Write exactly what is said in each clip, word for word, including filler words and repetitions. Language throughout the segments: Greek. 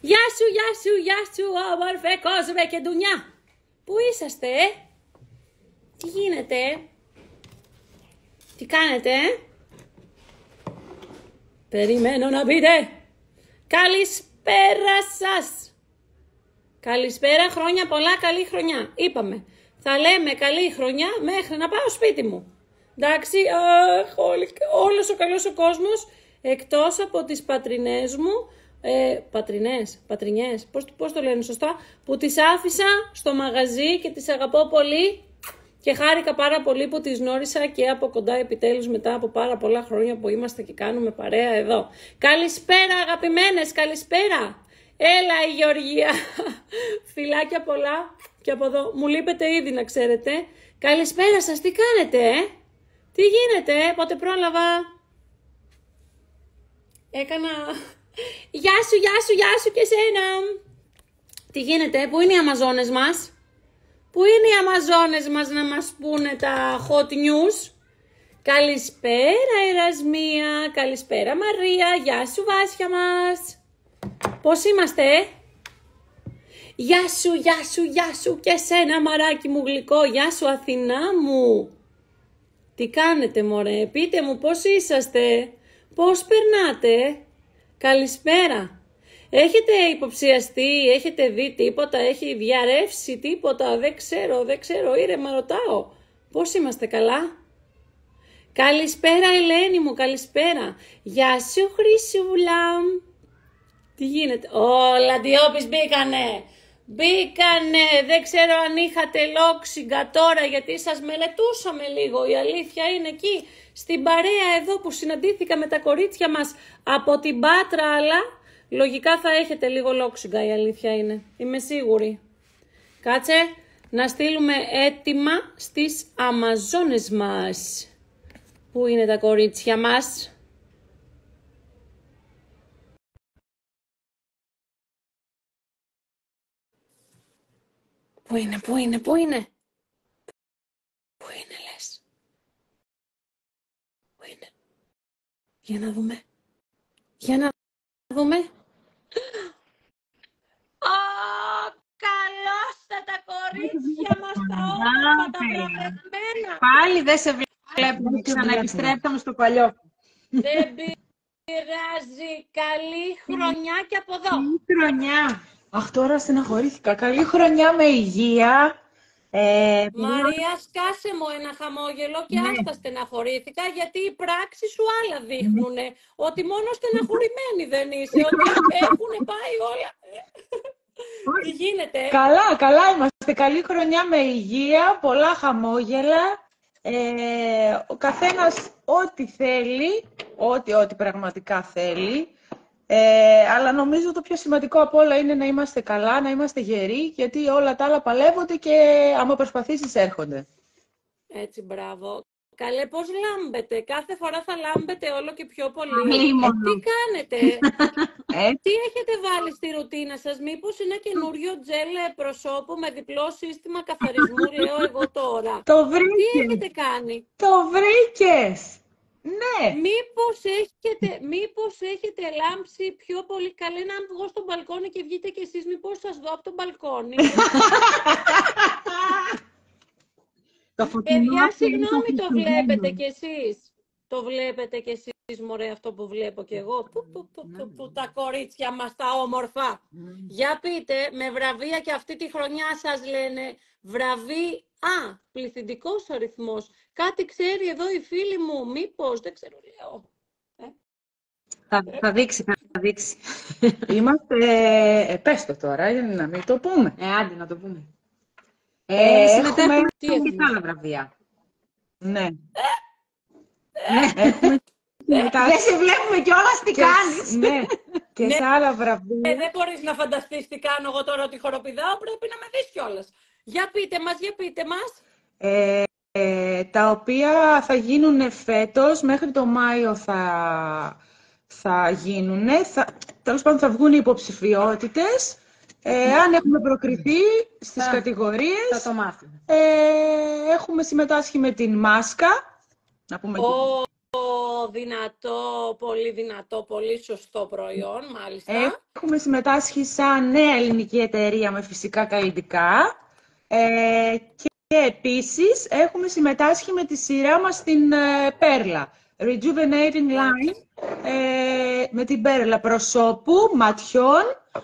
Γεια σου, γεια σου, γεια σου, όμορφε κόσμε και ντουνιά. Πού είσαστε, ε? Τι γίνεται, ε? Τι κάνετε, ε? Περιμένω να πείτε. Καλησπέρα σας. Καλησπέρα, χρόνια πολλά, καλή χρονιά. Είπαμε, θα λέμε καλή χρονιά μέχρι να πάω σπίτι μου. Εντάξει, αχ, όλος ο καλός ο κόσμος, εκτός από τις πατρινές μου, ε, πατρινές, πατρινιές, πώς, πώς το λένε σωστά, που τις άφησα στο μαγαζί και τις αγαπώ πολύ και χάρηκα πάρα πολύ που τις γνώρισα και από κοντά επιτέλους μετά από πάρα πολλά χρόνια που είμαστε και κάνουμε παρέα εδώ. Καλησπέρα αγαπημένες, καλησπέρα. Έλα η Γεωργία, φιλάκια πολλά και από εδώ, μου λείπετε ήδη να ξέρετε. Καλησπέρα σας, τι κάνετε, ε? Τι γίνεται, πότε πρόλαβα? Έκανα... Γεια σου, γεια σου, γεια σου και σένα. Τι γίνεται, πού είναι οι Αμαζόνες μας? Πού είναι οι Αμαζόνες μας να μας πούνε τα hot news? Καλησπέρα Ερασμία, καλησπέρα Μαρία, γεια σου Βάσια μας. Πώς είμαστε? Γεια σου, γεια σου, γεια σου και σένα μαράκι μου γλυκό, γεια σου Αθηνά μου. Τι κάνετε μωρέ, πείτε μου πώς είσαστε, πώς περνάτε? Καλησπέρα. Έχετε υποψιαστεί, έχετε δει τίποτα, έχει διαρρεύσει τίποτα, δεν ξέρω, δεν ξέρω, ήρεμα ρωτάω. Πώς είμαστε, καλά? Καλησπέρα Ελένη μου, καλησπέρα. Γεια σου Χρυσούλα. Τι γίνεται? Ω, Λαντιόπης μπήκανε. Μπήκανε, δεν ξέρω αν είχατε λόξιγκα τώρα γιατί σας μελετούσαμε λίγο. Η αλήθεια είναι εκεί στην παρέα εδώ που συναντήθηκα με τα κορίτσια μας από την Πάτρα, αλλά λογικά θα έχετε λίγο λόξιγκα, η αλήθεια είναι. Είμαι σίγουρη. Κάτσε να στείλουμε έτοιμα στις Αμαζόνες μας. Πού είναι τα κορίτσια μας? Πού είναι, πού είναι, πού είναι? Πού είναι λες? Πού είναι? Για να δούμε. Για να δούμε. Ω, καλώς τα κορίτσια μας, τα όμορφα, τα βραβευμένα. Πάλι δεν σε βλέπουμε, ξαναεπιστρέψαμε στο παλιό. Δεν πειράζει. Καλή χρονιά και από εδώ. Καλή χρονιά. Αχ, τώρα στεναχωρήθηκα. Καλή χρονιά με υγεία. Ε, Μαρία, σκάσε μου ένα χαμόγελο και ναι. άστα στεναχωρήθηκα, γιατί οι πράξεις σου άλλα δείχνουνε. Ότι μόνο στεναχωρημένη δεν είσαι, ότι έχουν πάει όλα. Τι γίνεται? Καλά, καλά είμαστε. Καλή χρονιά με υγεία, πολλά χαμόγελα. Ε, ο καθένας ό,τι θέλει, ό,τι, ό,τι πραγματικά θέλει. Ε, αλλά νομίζω το πιο σημαντικό από όλα είναι να είμαστε καλά, να είμαστε γεροί, γιατί όλα τα άλλα παλεύονται και άμα προσπαθήσεις έρχονται. Έτσι, μπράβο. Καλέ, πώς λάμπετε? Κάθε φορά θα λάμπετε όλο και πιο πολύ. Ε, τι κάνετε? ε. Τι έχετε βάλει στη ρουτίνα σας? Μήπως είναι καινούριο τζέλ προσώπου με διπλό σύστημα καθαρισμού, λέω εγώ τώρα. Το βρήκες. Τι έχετε κάνει? Το βρήκες. Ναι. Μήπως έχετε, μήπως έχετε λάμψει πιο πολύ? Καλέ, να βγω στο μπαλκόνι και βγείτε κι εσείς, μήπως σας δω από το μπαλκόνι. Παιδιά, συγγνώμη, το βλέπετε κι εσείς. Το βλέπετε κι εσείς, μωρέ, αυτό που βλέπω κι εγώ. Που, που, που, που, που, τα κορίτσια μας τα όμορφα. Για πείτε, με βραβεία και αυτή τη χρονιά σας λένε βραβεί. Α, πληθυντικός αριθμός. Κάτι ξέρει εδώ η φίλη μου, μήπως, δεν ξέρω, λέω. Ε? Θα, θα δείξει, θα δείξει. Είμαστε, ε, πες το τώρα, να μην το πούμε. Ε, άντε να το πούμε. Ε, ε, συμμετέχουμε και σε άλλα βραβεία. Ναι. Ναι, έχουμε... Δεν σε βλέπουμε κιόλας τι κάνεις. Ναι, και σε άλλα βραβεία. Ε, δεν μπορείς να φανταστείς τι κάνω εγώ τώρα, ότι χοροπηδάω, πρέπει να με δεις κιόλας. Για πείτε μας, για πείτε μας. Ε, ε, τα οποία θα γίνουν φέτος, μέχρι το Μάιο θα, θα γίνουν. Θα, τέλος πάντων θα βγουν οι υποψηφιότητες. Ε, αν έχουμε προκριθεί στις θα, κατηγορίες, θα το μάθουμε. Ε, έχουμε συμμετάσχει με την Μάσκα. Να πούμε oh, δυνατό, πολύ δυνατό, πολύ σωστό προϊόν, μάλιστα. Έχουμε συμμετάσχει σαν νέα ελληνική εταιρεία με φυσικά καλλιτικά ε, και, και επίσης έχουμε συμμετάσχει με τη σειρά μας στην ε, Πέρλα, Rejuvenating Line, ε, με την Πέρλα προσώπου, ματιών,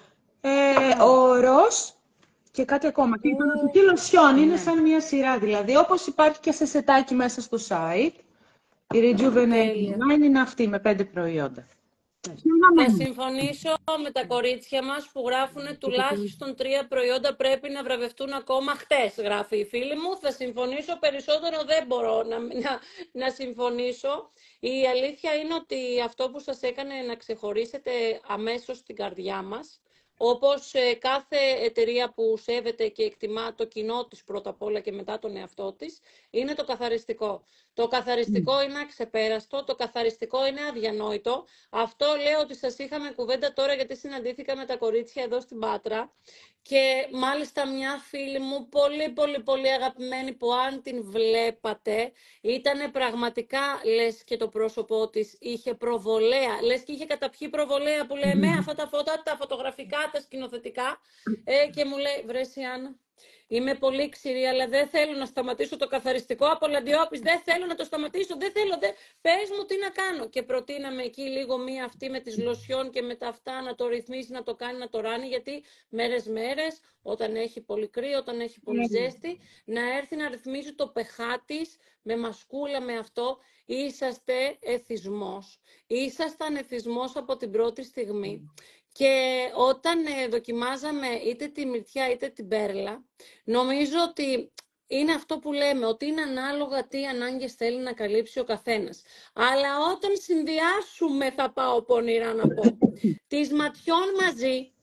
ε, όρος και κάτι ακόμα. Και η υπανοτική λοσιόν είναι σαν μια σειρά, δηλαδή, όπως υπάρχει και σε σετάκι μέσα στο site. Η Rejuvenating Line είναι αυτή με πέντε προϊόντα. Θα συμφωνήσω με τα κορίτσια μας που γράφουν τουλάχιστον τρία προϊόντα πρέπει να βραβευτούν ακόμα χτες, γράφει η φίλη μου. Θα συμφωνήσω, περισσότερο δεν μπορώ να, να, να συμφωνήσω. Η αλήθεια είναι ότι αυτό που σας έκανε να ξεχωρίσετε αμέσως την καρδιά μας, όπως κάθε εταιρεία που σέβεται και εκτιμά το κοινό της πρώτα απ' όλα και μετά τον εαυτό της, είναι το καθαριστικό. Το καθαριστικό mm. είναι αξεπέραστο, το καθαριστικό είναι αδιανόητο. Αυτό λέω ότι σας είχαμε κουβέντα τώρα γιατί συναντήθηκα με τα κορίτσια εδώ στην Πάτρα και μάλιστα μια φίλη μου πολύ πολύ πολύ αγαπημένη που αν την βλέπατε ήταν πραγματικά λες και το πρόσωπό της είχε προβολέα, λες και είχε καταπιεί προβολέα που λέμε mm. αυτά τα φώτα, τα φωτογραφικά, τα σκηνοθετικά ε, και μου λέει βρες Ιάννα, είμαι πολύ ξηρή, αλλά δεν θέλω να σταματήσω το καθαριστικό από Λαντιόπης. Δεν θέλω να το σταματήσω, δεν θέλω. Δεν... Πες μου τι να κάνω. Και προτείναμε εκεί λίγο μία αυτή με τις λοσιόν και με τα αυτά να το ρυθμίσει, να το κάνει, να το ράνει. Γιατί μέρες-μέρες, όταν έχει πολύ κρύο, όταν έχει πολύ ζέστη, να έρθει να ρυθμίσει το πεχά της με μασκούλα, με αυτό. Είσαστε εθισμός. Ήσασταν εθισμός από την πρώτη στιγμή. Και όταν ε, δοκιμάζαμε είτε τη μυρτιά είτε την πέρλα, νομίζω ότι είναι αυτό που λέμε, ότι είναι ανάλογα τι ανάγκες θέλει να καλύψει ο καθένας. Αλλά όταν συνδυάσουμε, θα πάω πονηρά να πω, τις ματιών μαζί,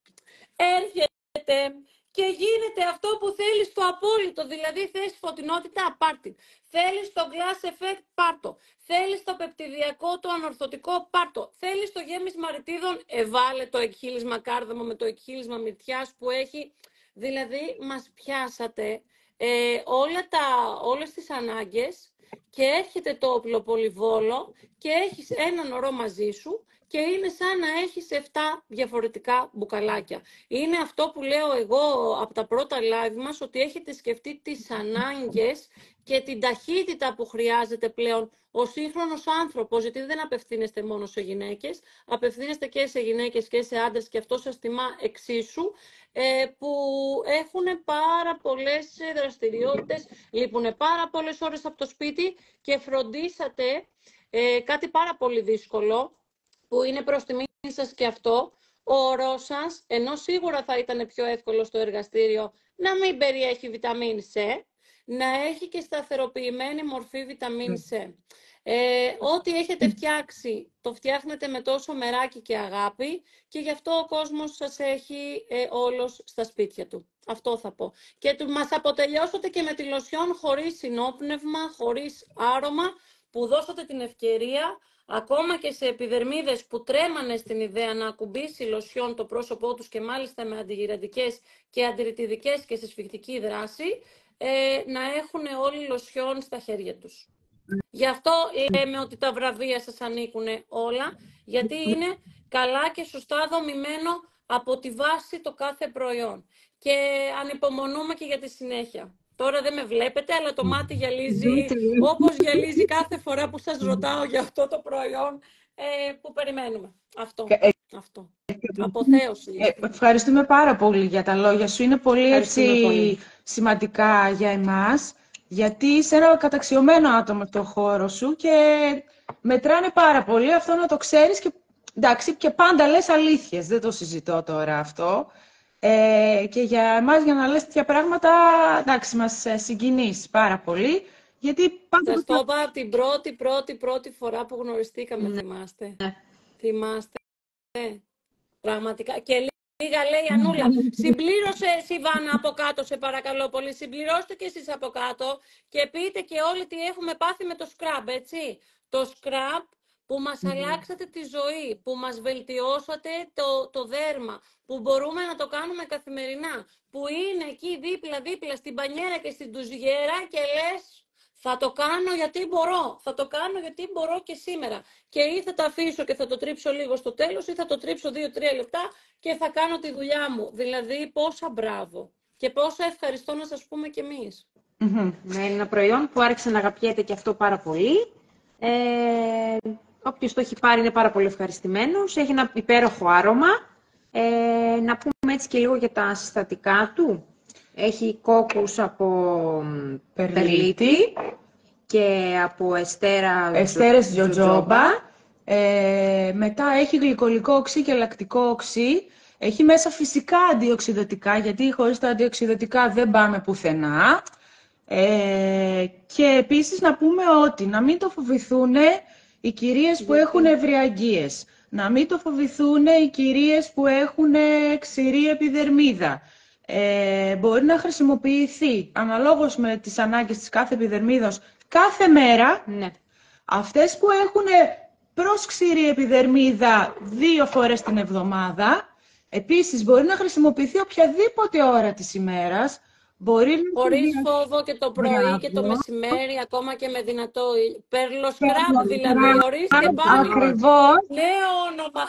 έρχεται και γίνεται αυτό που θέλεις το απόλυτο, δηλαδή θες φωτεινότητα, πάρ' θέλεις το glass effect, πάρτο. Θέλεις το πεπτιδιακό, το ανορθωτικό, πάρτο. Θέλεις το γέμισμα ρητίδων, εβάλε το εκχύλισμα κάρδαμο με το εκχύλισμα μυρτιάς που έχει. Δηλαδή, μας πιάσατε ε, όλα τα, όλες τις ανάγκες και έρχεται το όπλο πολυβόλο και έχεις έναν ωρό μαζί σου και είναι σαν να έχεις εφτά διαφορετικά μπουκαλάκια. Είναι αυτό που λέω εγώ από τα πρώτα live μας, ότι έχετε σκεφτεί τις ανάγκες και την ταχύτητα που χρειάζεται πλέον ο σύγχρονος άνθρωπος, γιατί δεν απευθύνεστε μόνο σε γυναίκες, απευθύνεστε και σε γυναίκες και σε άντρες και αυτό σας τιμά εξίσου, ε, που έχουν πάρα πολλές δραστηριότητες, λείπουν πάρα πολλές ώρες από το σπίτι και φροντίσατε ε, κάτι πάρα πολύ δύσκολο, που είναι προς τιμή σας και αυτό, ο όρος σας, ενώ σίγουρα θα ήταν πιο εύκολο στο εργαστήριο να μην περιέχει βιταμίνη C, να έχει και σταθεροποιημένη μορφή βιταμίνη C. Ε, ό,τι έχετε φτιάξει, το φτιάχνετε με τόσο μεράκι και αγάπη και γι' αυτό ο κόσμος σας έχει ε, όλος στα σπίτια του. Αυτό θα πω. Και του, μας αποτελειώσατε και με τη λοσιόν χωρίς συνόπνευμα, χωρίς άρωμα, που δώσατε την ευκαιρία ακόμα και σε επιδερμίδες που τρέμανε στην ιδέα να ακουμπήσει λοσιόν το πρόσωπό τους και μάλιστα με αντιγυραντικές και αντιρρητιδικές και σε σφυγκτική δράση, ε, να έχουν όλοι λοσιόν στα χέρια τους. Γι' αυτό λέμε ότι τα βραβεία σας ανήκουν όλα, γιατί είναι καλά και σωστά δομημένο από τη βάση το κάθε προϊόν. Και ανυπομονούμε και για τη συνέχεια. Τώρα δεν με βλέπετε, αλλά το μάτι γυαλίζει όπως γυαλίζει κάθε φορά που σας ρωτάω για αυτό το προϊόν ε, που περιμένουμε. Αυτό. αυτό. Αποθέωση. Ε, ευχαριστούμε πάρα πολύ για τα λόγια σου. Είναι πολύ, έτσι, πολύ σημαντικά για εμάς, γιατί είσαι ένα καταξιωμένο άτομο στο χώρο σου και μετράνε πάρα πολύ αυτό να το ξέρεις και, εντάξει, και πάντα λες αλήθειες. Δεν το συζητώ τώρα αυτό. Ε, και για εμάς, για να λες τέτοια πράγματα, εντάξει, μας συγκινείς πάρα πολύ. Γιατί πάντα... Σας το είπα από την πρώτη, πρώτη, πρώτη φορά που γνωριστήκαμε, ναι. θυμάστε. Ναι. Θυμάστε. Πραγματικά. Και λίγα λέει Ανούλα. Συμπλήρωσε, Σιβάνα, από κάτω, σε παρακαλώ πολύ. Συμπληρώστε και εσείς από κάτω και πείτε και όλοι τι έχουμε πάθει με το σκραμπ, έτσι. Το σκραμπ που μας mm. αλλάξατε τη ζωή, που μας βελτιώσατε το, το δέρμα, που μπορούμε να το κάνουμε καθημερινά, που είναι εκεί δίπλα-δίπλα στην μπανιέρα και στην τουζιέρα και λες Θα το κάνω γιατί μπορώ. Θα το κάνω γιατί μπορώ και σήμερα. Και ή θα το αφήσω και θα το τρίψω λίγο στο τέλος, ή θα το τρίψω δύο τρία λεπτά και θα κάνω τη δουλειά μου. Δηλαδή, πόσα μπράβο. Και πόσα ευχαριστώ να σας πούμε κι εμείς. Mm-hmm. Ναι, είναι ένα προϊόν που άρχισε να αγαπιέται και αυτό πάρα πολύ. Ε, όποιος το έχει πάρει είναι πάρα πολύ ευχαριστημένος. Έχει ένα υπέροχο άρωμα. Ε, να πούμε έτσι και λίγο για τα συστατικά του. Έχει κόκκους από περλίτη και από εστέρα εστέρες τζοτζόμπα. Ε, μετά έχει γλυκολικό οξύ και λακτικό οξύ. Έχει μέσα φυσικά αντιοξυδοτικά, γιατί χωρίς τα αντιοξυδοτικά δεν πάμε πουθενά. Ε, και επίσης να πούμε ότι να μην το φοβηθούν οι κυρίες που έχουν ευριαγγείες. Να μην το φοβηθούν οι κυρίες που έχουν ξηρή επιδερμίδα. Ε, μπορεί να χρησιμοποιηθεί αναλόγως με τις ανάγκες της κάθε επιδερμίδος κάθε μέρα. Ναι. Αυτές που έχουν προς ξηρή επιδερμίδα δύο φορές την εβδομάδα. Επίσης μπορεί να χρησιμοποιηθεί οποιαδήποτε ώρα της ημέρας. Μπορεί χωρίς να... φόβο και το πρωί Μπράβο. Και το μεσημέρι, ακόμα και με δυνατό περλοσκράπ, δηλαδή, ορίστε πάλι. Ακριβώς. Νέο όνομα.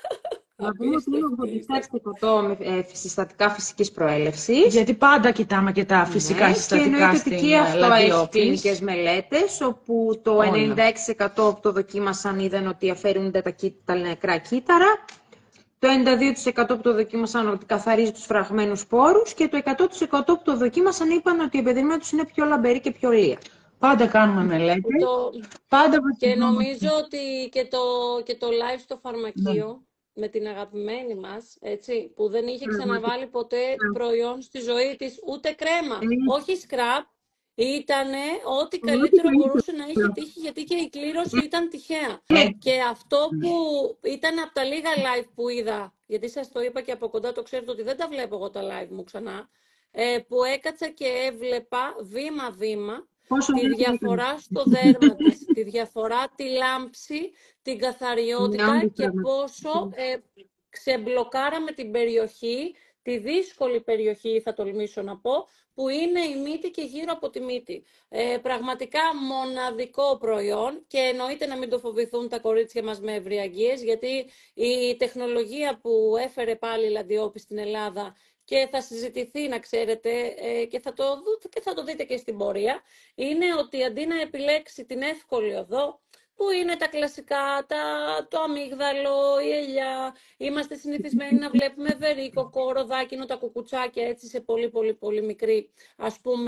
Να πούμε ότι είναι ογδόντα επτά τοις εκατό με συστατικά φυσικής προέλευσης. Γιατί πάντα κοιτάμε και τα φυσικά ναι, συστατικά στην Ελλάδα. Και εννοείται ότι και αυτό έχει κλινικές μελέτες, όπου το Όλα. ενενήντα έξι τοις εκατό που το δοκίμασαν είδαν ότι αφαιρούνται τα, τα νεκρά κύτταρα. Το ενενήντα δύο τοις εκατό που το δοκίμασαν ότι καθαρίζει τους φραγμένους σπόρους και το εκατό τοις εκατό που το δοκίμασαν είπαν ότι η επιδερμίδα τους είναι πιο λαμπερή και πιο λία. Πάντα κάνουμε μελέτες. Το... Πάντα και νομίζω ότι και το, και το live στο φαρμακείο, ναι. με την αγαπημένη μας, έτσι, που δεν είχε ξαναβάλει ποτέ προϊόν στη ζωή της, ούτε κρέμα, όχι σκραπ, ήτανε ό,τι καλύτερο μπορούσε να είχε τύχει, γιατί και η κλήρωση ήταν τυχαία. Και αυτό που ήταν από τα λίγα live που είδα, γιατί σας το είπα και από κοντά, το ξέρετε ότι δεν τα βλέπω εγώ τα live μου ξανά, που έκατσα και έβλεπα βήμα-βήμα τη διαφορά στο δέρμα της, τη διαφορά, τη λάμψη, την καθαριότητα και πόσο ε, ξεμπλοκάραμε την περιοχή, τη δύσκολη περιοχή θα τολμήσω να πω, που είναι η μύτη και γύρω από τη μύτη. Ε, πραγματικά μοναδικό προϊόν και εννοείται να μην το φοβηθούν τα κορίτσια μας με ευριαγγείες, γιατί η τεχνολογία που έφερε πάλι η Λαντιόπη στην Ελλάδα και θα συζητηθεί, να ξέρετε, ε, και, θα το δείτε, και θα το δείτε και στην πορεία, είναι ότι αντί να επιλέξει την εύκολη οδό, που είναι τα κλασικά, τα, το αμύγδαλο, η ελιά, είμαστε συνηθισμένοι να βλέπουμε βερίκοκο, ροδάκινο, τα κουκουτσάκια έτσι σε πολύ πολύ πολύ μικρή, ας πούμε,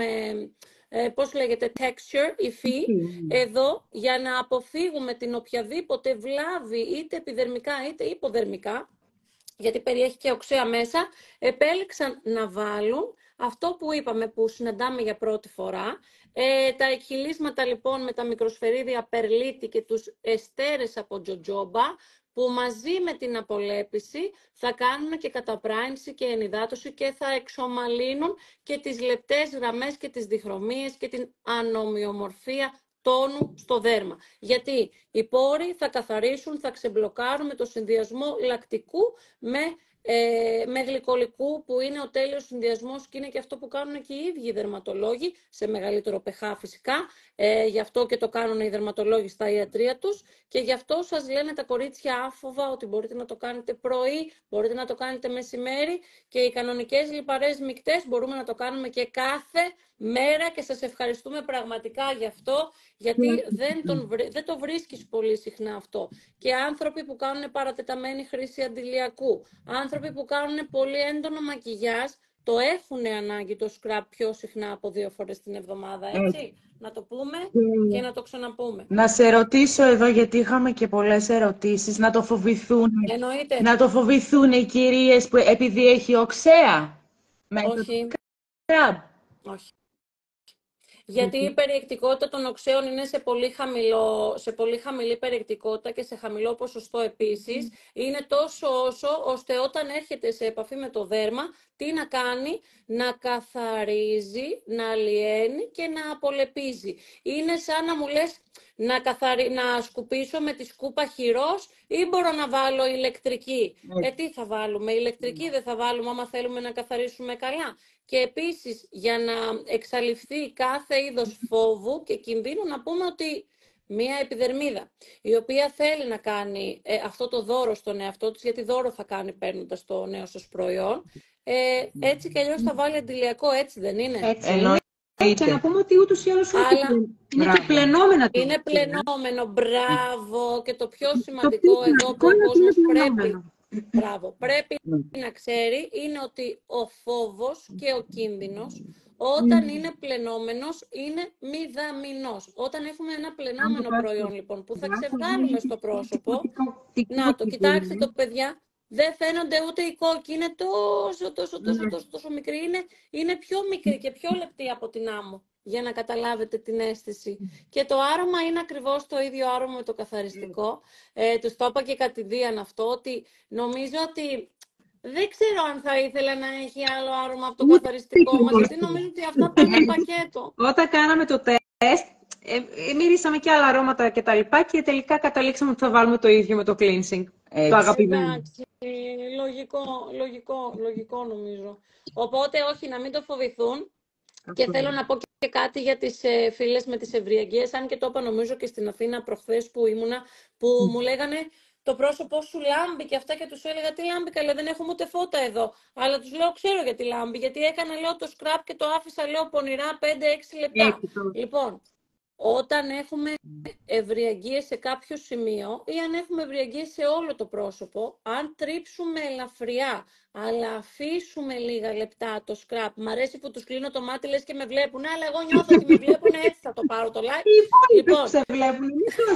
ε, πώς λέγεται, texture, υφή. Mm. Εδώ, για να αποφύγουμε την οποιαδήποτε βλάβη, είτε επιδερμικά είτε υποδερμικά, γιατί περιέχει και οξέα μέσα, επέλεξαν να βάλουν αυτό που είπαμε, που συναντάμε για πρώτη φορά, ε, τα εκχυλίσματα λοιπόν με τα μικροσφαιρίδια περλίτη και τους εστέρες από τζοτζόμπα, που μαζί με την απολέπιση θα κάνουν και καταπράιμση και ενυδάτωση και θα εξομαλύνουν και τις λεπτές γραμμές και τις διχρωμίες και την ανομοιομορφία τόνου στο δέρμα. Γιατί οι πόροι θα καθαρίσουν, θα ξεμπλοκάρουν με το συνδυασμό λακτικού με, ε, με γλυκολικού, που είναι ο τέλειος συνδυασμός και είναι και αυτό που κάνουν και οι ίδιοι οι δερματολόγοι, σε μεγαλύτερο pH φυσικά, ε, γι' αυτό και το κάνουν οι δερματολόγοι στα ιατρεία τους και γι' αυτό σας λένε τα κορίτσια άφοβα ότι μπορείτε να το κάνετε πρωί, μπορείτε να το κάνετε μεσημέρι και οι κανονικές λιπαρές μεικτές μπορούμε να το κάνουμε και κάθε μέρα και σας ευχαριστούμε πραγματικά γι' αυτό, γιατί δεν, τον, δεν το βρίσκεις πολύ συχνά αυτό. Και άνθρωποι που κάνουν παρατεταμένη χρήση αντιλιακού, άνθρωποι που κάνουν πολύ έντονο μακιγιάζ, το έχουν ανάγκη το σκραπ πιο συχνά από δύο φορές την εβδομάδα, έτσι. Mm. Να το πούμε mm. και να το ξαναπούμε. Να σε ρωτήσω εδώ, γιατί είχαμε και πολλές ερωτήσεις, να το φοβηθούν, Εννοείται. να το φοβηθούν οι κυρίες που, επειδή έχει οξέα. Όχι. Με Όχι. Γιατί η περιεκτικότητα των οξέων είναι σε πολύ, χαμηλό, σε πολύ χαμηλή περιεκτικότητα και σε χαμηλό ποσοστό επίσης. Mm. Είναι τόσο όσο, ώστε όταν έρχεται σε επαφή με το δέρμα, τι να κάνει, να καθαρίζει, να λιένει και να απολεπίζει. Είναι σαν να μου λες, να, καθαρι... να σκουπίσω με τη σκούπα χειρός ή μπορώ να βάλω ηλεκτρική. Ε, τι θα βάλουμε, ηλεκτρική δεν θα βάλουμε άμα θέλουμε να καθαρίσουμε καλά. Και επίσης για να εξαλειφθεί κάθε είδος φόβου και κινδύνου να πούμε ότι μία επιδερμίδα η οποία θέλει να κάνει ε, αυτό το δώρο στον εαυτό της, γιατί δώρο θα κάνει παίρνοντας το νέο σας προϊόν, ε, έτσι κι αλλιώς θα βάλει αντιλιακό, έτσι δεν είναι? Έτσι είναι. Και να πούμε ότι ούτως ή άλλως Αλλά... είναι και πλενόμενα. Είναι πλενόμενο, μπράβο. Και το πιο σημαντικό το εδώ που ο κόσμος πρέπει, μπράβο, πρέπει να ξέρει είναι ότι ο φόβος και ο κίνδυνος όταν είναι πλενόμενος είναι μηδαμινός. Όταν έχουμε ένα πλενόμενο προϊόν λοιπόν που θα ξεβγάλουμε στο πρόσωπο, να το κοιτάξτε το παιδιά, δεν φαίνονται ούτε οι κόκκι, είναι τόσο, τόσο, τόσο, τόσο, τόσο μικρή. Είναι, είναι πιο μικρή και πιο λεπτή από την άμμο, για να καταλάβετε την αίσθηση. Και το άρωμα είναι ακριβώς το ίδιο άρωμα με το καθαριστικό. Ε, τους το είπα και κατηδίαν αυτό, ότι νομίζω ότι δεν ξέρω αν θα ήθελα να έχει άλλο άρωμα από το καθαριστικό μας, γιατί νομίζω ότι αυτά πάνε πακέτο. Όταν κάναμε το τεστ, ε, μυρίσαμε και άλλα αρώματα και τα λοιπά και τελικά καταλήξαμε ότι θα βάλουμε το ίδιο με το cleansing. Έτσι. Το αγαπημένο. Εντάξει, λογικό, λογικό, λογικό νομίζω. Οπότε όχι, να μην το φοβηθούν. Και okay. θέλω να πω και κάτι για τις ε, φίλες με τις ευριαγγείες, αν και το είπα νομίζω και στην Αθήνα προχθές που ήμουνα, που mm. μου λέγανε το πρόσωπό σου λάμπει και αυτά, και τους έλεγα τι λάμπει, καλά, δεν έχουμε ούτε φώτα εδώ. Αλλά τους λέω ξέρω γιατί λάμπει, γιατί έκανα λέω το σκράπ και το άφησα λέω πονηρά πέντε έξι λεπτά. Yeah. Λοιπόν, όταν έχουμε ευριαγγείες σε κάποιο σημείο ή αν έχουμε ευριαγγείες σε όλο το πρόσωπο, αν τρίψουμε ελαφριά, αλλά αφήσουμε λίγα λεπτά το σκράπ, μ' αρέσει που τους κλείνω το μάτι λες και με βλέπουν, αλλά εγώ νιώθω ότι με βλέπουν, έτσι θα το πάρω το like. Λοιπόν, σε βλέπουν,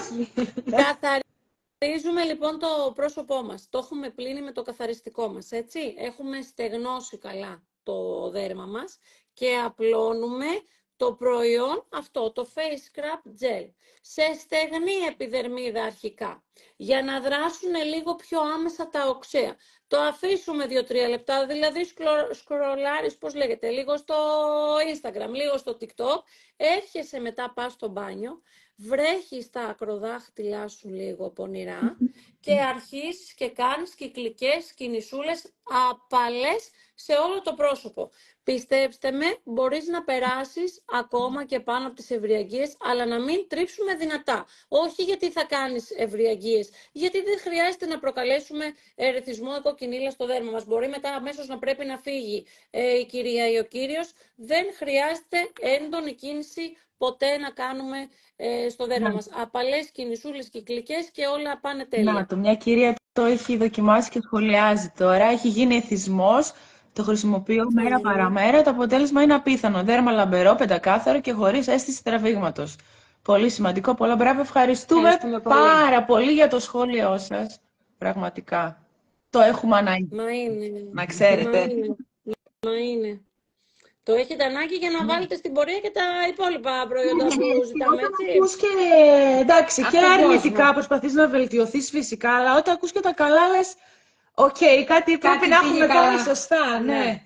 καθαρίζουμε λοιπόν το πρόσωπό μας, το έχουμε πλύνει με το καθαριστικό μας, έτσι, έχουμε στεγνώσει καλά το δέρμα μας και απλώνουμε το προϊόν αυτό, το Face Scrub Gel, σε στεγνή επιδερμίδα αρχικά, για να δράσουν λίγο πιο άμεσα τα οξέα. Το αφήσουμε δύο τρία λεπτά, δηλαδή σκρολάρεις, πώς λέγεται, λίγο στο Instagram, λίγο στο TikTok, έρχεσαι μετά, πας στο μπάνιο, βρέχεις τα ακροδάχτυλά σου λίγο πονηρά και αρχίσεις και κάνεις κυκλικές κινησούλες απαλές σε όλο το πρόσωπο. Πιστέψτε με, μπορείς να περάσεις ακόμα και πάνω από τις ευριαγγείες, αλλά να μην τρίψουμε δυνατά. Όχι γιατί θα κάνεις ευριαγγείες, γιατί δεν χρειάζεται να προκαλέσουμε ερεθισμό ή κοκκινίλα στο δέρμα μας. Μπορεί μετά αμέσως να πρέπει να φύγει ε, η κυρία ή ο κύριος. Δεν χρειάζεται έντονη κίνηση ποτέ να κάνουμε ε, στο δέρμα να. μας. Απαλές κινησούλες κυκλικές και όλα πάνε τέλεια. Να το, μια κυρία το έχει δοκιμάσει και σχολιάζει τώρα. Έχει γίνει εθισμός. Το χρησιμοποιώ μέρα mm. παραμέρα. Το αποτέλεσμα είναι απίθανο. Δέρμα λαμπερό, πεντακάθαρο και χωρίς αίσθηση τραβήγματος. Πολύ σημαντικό. Πολλά μπράβο. Ευχαριστούμε, Ευχαριστούμε πάρα πολύ. πολύ για το σχόλιο σας. Πραγματικά. Το έχουμε ανάγκη. Μα είναι. Να ξέρετε. Μα είναι. Μα είναι. Το έχετε ανάγκη για να βάλετε στην πορεία και τα υπόλοιπα προϊόντα που ζητάμε, έτσι. Ακούς και, εντάξει, και αρνητικά προσπαθείς να βελτιωθείς φυσικά, αλλά όταν ακούς και τα καλά λες, οκ, okay, κάτι, κάτι πρέπει να έχουμε κάνει σωστά, ναι. ναι.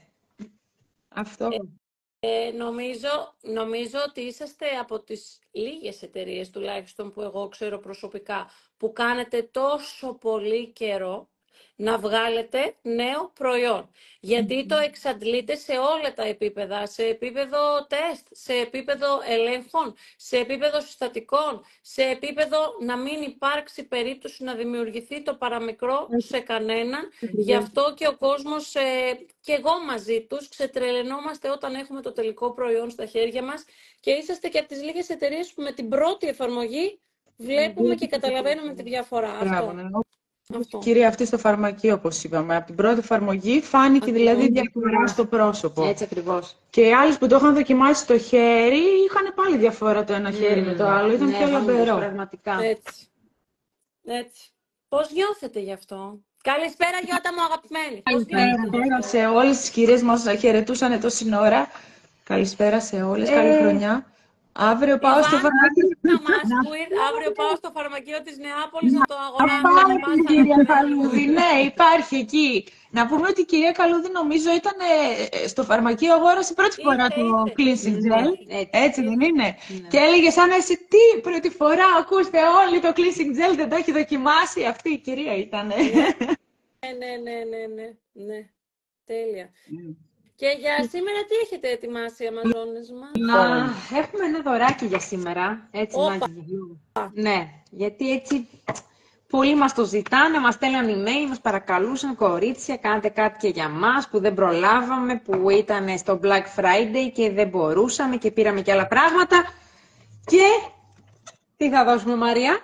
Αυτό. Ε, ε, νομίζω, νομίζω ότι είσαστε από τις λίγες εταιρείες, τουλάχιστον που εγώ ξέρω προσωπικά, που κάνετε τόσο πολύ καιρό να βγάλετε νέο προϊόν. Γιατί το εξαντλείτε σε όλα τα επίπεδα, σε επίπεδο τεστ, σε επίπεδο ελέγχων, σε επίπεδο συστατικών, σε επίπεδο να μην υπάρξει περίπτωση να δημιουργηθεί το παραμικρό σε κανέναν. Γι' αυτό και ο κόσμος, ε, και εγώ μαζί τους, ξετρελαινόμαστε όταν έχουμε το τελικό προϊόν στα χέρια μας και είσαστε και από τις λίγες εταιρείες που με την πρώτη εφαρμογή βλέπουμε και καταλαβαίνουμε τη διαφορά. Αυτό. Αυτό. Κυρία, αυτή στο φαρμακείο, όπως είπαμε, από την πρώτη εφαρμογή φάνηκε Αυτό. δηλαδή διαφορά στο πρόσωπο. Έτσι ακριβώς. Και οι άλλοι που το είχαν δοκιμάσει στο χέρι, είχαν πάλι διαφορά το ένα χέρι mm. με το άλλο. Ήταν ναι, πιο λαμπερό. Πραγματικά. Έτσι. Έτσι. Πώς νιώθετε γι' αυτό? Καλησπέρα, Γιώτα μου αγαπημένη. Καλησπέρα σε όλες τις κυρίες μας που χαιρετούσαν τόση ώρα. Καλησπέρα σε όλες. Ε... Καλή χρονιά. Αύριο πάω στο φαρμακείο. Αύριο πάω στο φαρμακείο της Νεάπολης να το αγοράσω. Υπάρχει, κυρία Καλούδη, ναι, υπάρχει εκεί. Να πούμε ότι η κυρία Καλούδη νομίζω ήταν στο φαρμακείο, αγόρασε πρώτη φορά το cleansing gel. Έτσι δεν είναι? Και έλεγε σαν εσύ, τι πρώτη φορά, ακούστε όλοι το cleansing gel δεν το έχει δοκιμάσει. Αυτή η κυρία ήταν. Ναι, ναι, ναι, ναι, ναι, ναι. Τέλεια. Και για σήμερα τι έχετε ετοιμάσει οι Αμαζόνες μας? Α, έχουμε ένα δωράκι για σήμερα. Έτσι, να... Ναι, γιατί έτσι πολλοί μας το ζητάνε, μας στέλναν email, μας παρακαλούσαν, κορίτσια, κάντε κάτι και για μας που δεν προλάβαμε, που ήταν στο Black Friday και δεν μπορούσαμε και πήραμε και άλλα πράγματα. Και τι θα δώσουμε, Μαρία?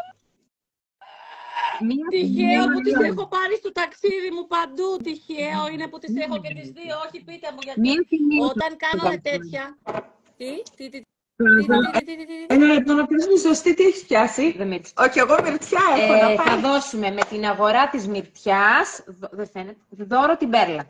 Μία τυχαίο που τις έχω πάρει στο ταξίδι μου παντού. Τυχαίο είναι που τις έχω και τις δύο. Όχι, πείτε μου γιατί. Όταν κάνουμε τέτοια. Τι, τι, τι. Ένα λεπτό να πιάσουμε σωστή, τι έχεις πιάσει? Όχι, εγώ μυρτιά έχω να πάρω. Θα δώσουμε με την αγορά της μυρτιάς, δεν φαίνεται, δώρο την πέρλα.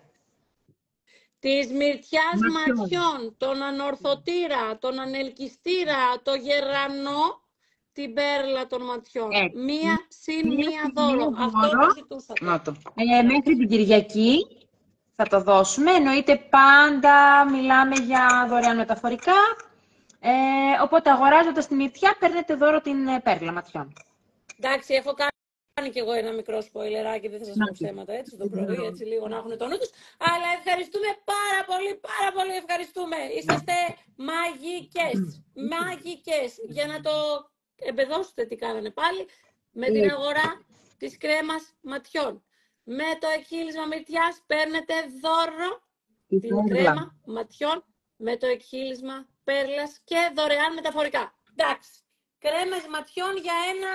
Της μυρτιάς ματιών, τον ανορθωτήρα, τον ανελκυστήρα, το γερανό, την πέρλα των ματιών. Ε, μία συν μία δώρο. Αυτό το ζητούσατε. Ε, μέχρι την Κυριακή θα το δώσουμε. Εννοείται πάντα μιλάμε για δωρεάν μεταφορικά. Ε, οπότε αγοράζοντας τη μυρτιά παίρνετε δώρο την ε, πέρλα ματιών. Εντάξει, έχω κάνει κι εγώ ένα μικρό σποιλεράκι, δεν θα σας πω ψέματα έτσι το πρωί, έτσι λίγο να έχουν το νου τους. Αλλά ευχαριστούμε πάρα πολύ, πάρα πολύ ευχαριστούμε. Είσαστε μαγικές, μαγικές. Για να το εμπεδώσετε τι κάνανε πάλι, με την αγορά της κρέμας ματιών. Με το εκχύλισμα μυρτιάς παίρνετε δώρο την κρέμα ματιών με το εκχύλισμα πέρλας και δωρεάν μεταφορικά. Εντάξει, κρέμες ματιών για ένα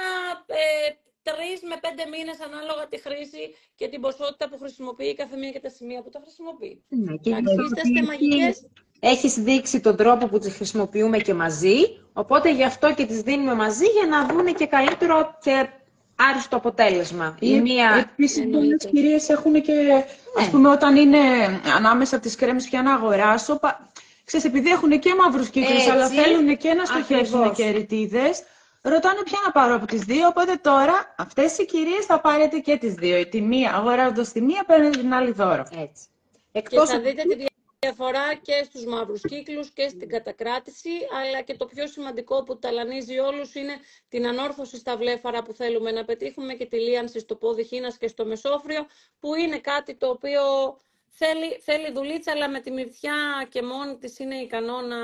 ε, τρεις με πέντε μήνες ανάλογα τη χρήση και την ποσότητα που χρησιμοποιεί κάθε μία και τα σημεία που τα χρησιμοποιεί. Ναι, και είστε μαγικές. Έχεις δείξει τον τρόπο που τις χρησιμοποιούμε και μαζί, οπότε γι' αυτό και τις δίνουμε μαζί για να δουν και καλύτερο και άριστο αποτέλεσμα. Η μία... Επίσης, πολλές κυρίες έχουν και, ναι. Ας πούμε, όταν είναι ανάμεσα από τις κρέμες πια να αγοράσω, πα... ξέρεις, επειδή έχουν και μαύρους κύκλους, αλλά θέλουν και να στοχεύσουν και ερητίδες, ρωτάνε ποια να πάρω από τις δύο, οπότε τώρα αυτές οι κυρίες θα πάρετε και τις δύο. Τη μία, αγοράζοντας τη μία, παίρνετε την άλλη δώρο. Έτσι. Εκτός και θα δείτε τη διαφορά και στους μαύρους κύκλους και στην κατακράτηση, αλλά και το πιο σημαντικό που ταλανίζει όλους είναι την ανόρθωση στα βλέφαρα που θέλουμε να πετύχουμε και τη λίανση στο πόδι χήνας και στο μεσόφριο, που είναι κάτι το οποίο θέλει, θέλει δουλίτσα, αλλά με τη μυρτιά και μόνη της είναι ικανό να,